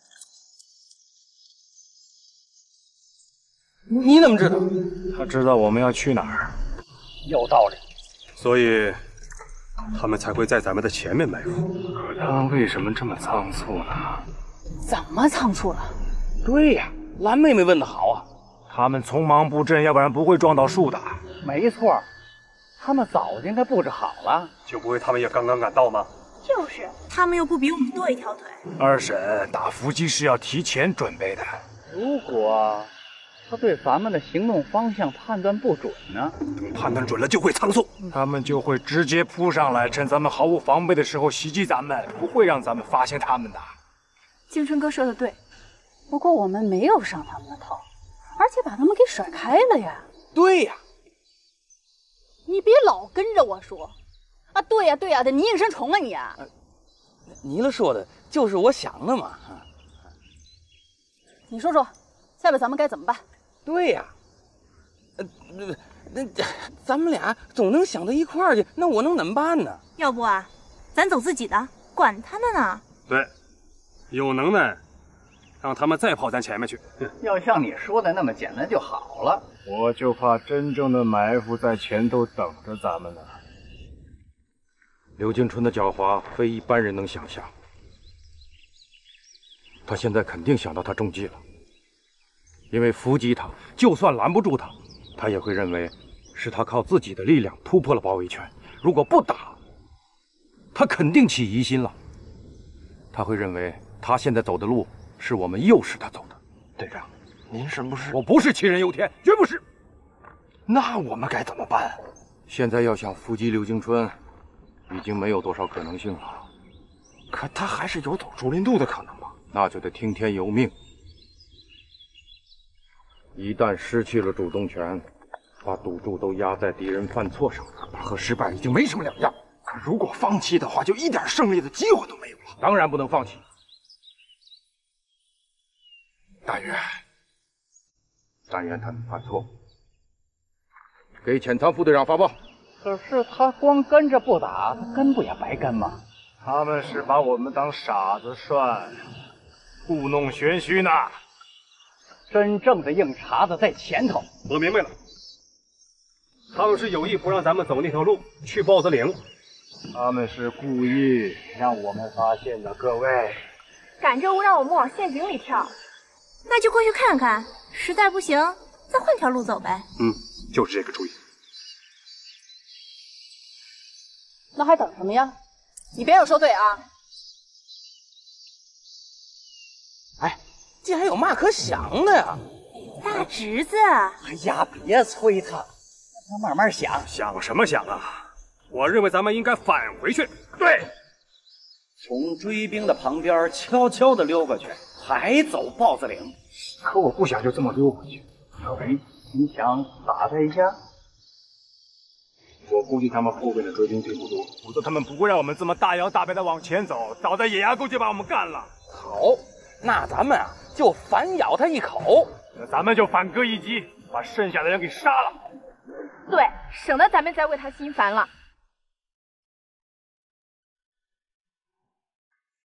你怎么知道？ 他知道我们要去哪儿。 有道理。 所以他们才会在咱们的前面埋伏。 可他为什么这么仓促呢？ 怎么仓促了？ 对呀，蓝妹妹问的好啊， 他们匆忙布阵，要不然不会撞到树的。 没错，他们早就应该布置好了， 就不会他们也刚刚赶到吗？ 就是，他们又不比我们多一条腿。 二婶打伏击是要提前准备的。 如果他对咱们的行动方向判断不准呢？ 等判断准了就会仓促， 他们就会直接扑上来，趁咱们毫无防备的时候袭击咱们，不会让咱们发现他们的。 京春哥说的对，不过我们没有上他们的套，而且把他们给甩开了呀。 对呀， 你别老跟着我说啊，对呀对呀的，你应声虫啊你啊！ 尼了说的就是我想的嘛。 你说说，下边咱们该怎么办？ 对呀，呃，那那咱们俩总能想到一块儿去，那我能怎么办呢？ 要不啊，咱走自己的，管他的呢。 对，有能耐，让他们再跑咱前面去。 要像你说的那么简单就好了。 我就怕真正的埋伏在前头等着咱们呢。 刘金春的狡猾非一般人能想象，他现在肯定想到他中计了。因为伏击他，就算拦不住他，他也会认为是他靠自己的力量突破了包围圈。如果不打，他肯定起疑心了。他会认为他现在走的路是我们诱使他走的。 队长，您是不是？ 我不是杞人忧天，绝不是。 那我们该怎么办？ 现在要想伏击刘京春，已经没有多少可能性了。 可他还是有走竹林渡的可能吧？ 那就得听天由命。一旦失去了主动权，把赌注都压在敌人犯错上， 和失败已经没什么两样。可如果放弃的话，就一点胜利的机会都没有了。 当然不能放弃。 大元， 但愿他们犯错。给潜藏副队长发报。 可是他光跟着不打，他跟不也白跟吗？ 他们是把我们当傻子涮，故弄玄虚呢。 真正的硬茬子在前头。 我明白了，他们是有意不让咱们走那条路去豹子岭， 他们是故意让我们发现的。各位， 赶着让我们往陷阱里跳，那就过去看看，实在不行再换条路走呗。 嗯，就是这个主意。 那还等什么呀？你别有说对啊！ 哎，这还有嘛可想的呀？ 大侄子， 哎呀，别催他，让他慢慢想。 想什么想啊？我认为咱们应该返回去。对， 从追兵的旁边悄悄地溜过去，还走豹子岭。 可我不想就这么溜回去。 哎，你想打他一下？ 我估计他们后面的追兵并不多，否则他们不会让我们这么大摇大摆的往前走，早在野崖沟就把我们干了。 好，那咱们啊就反咬他一口， 那咱们就反戈一击，把剩下的人给杀了。 对，省得咱们再为他心烦了。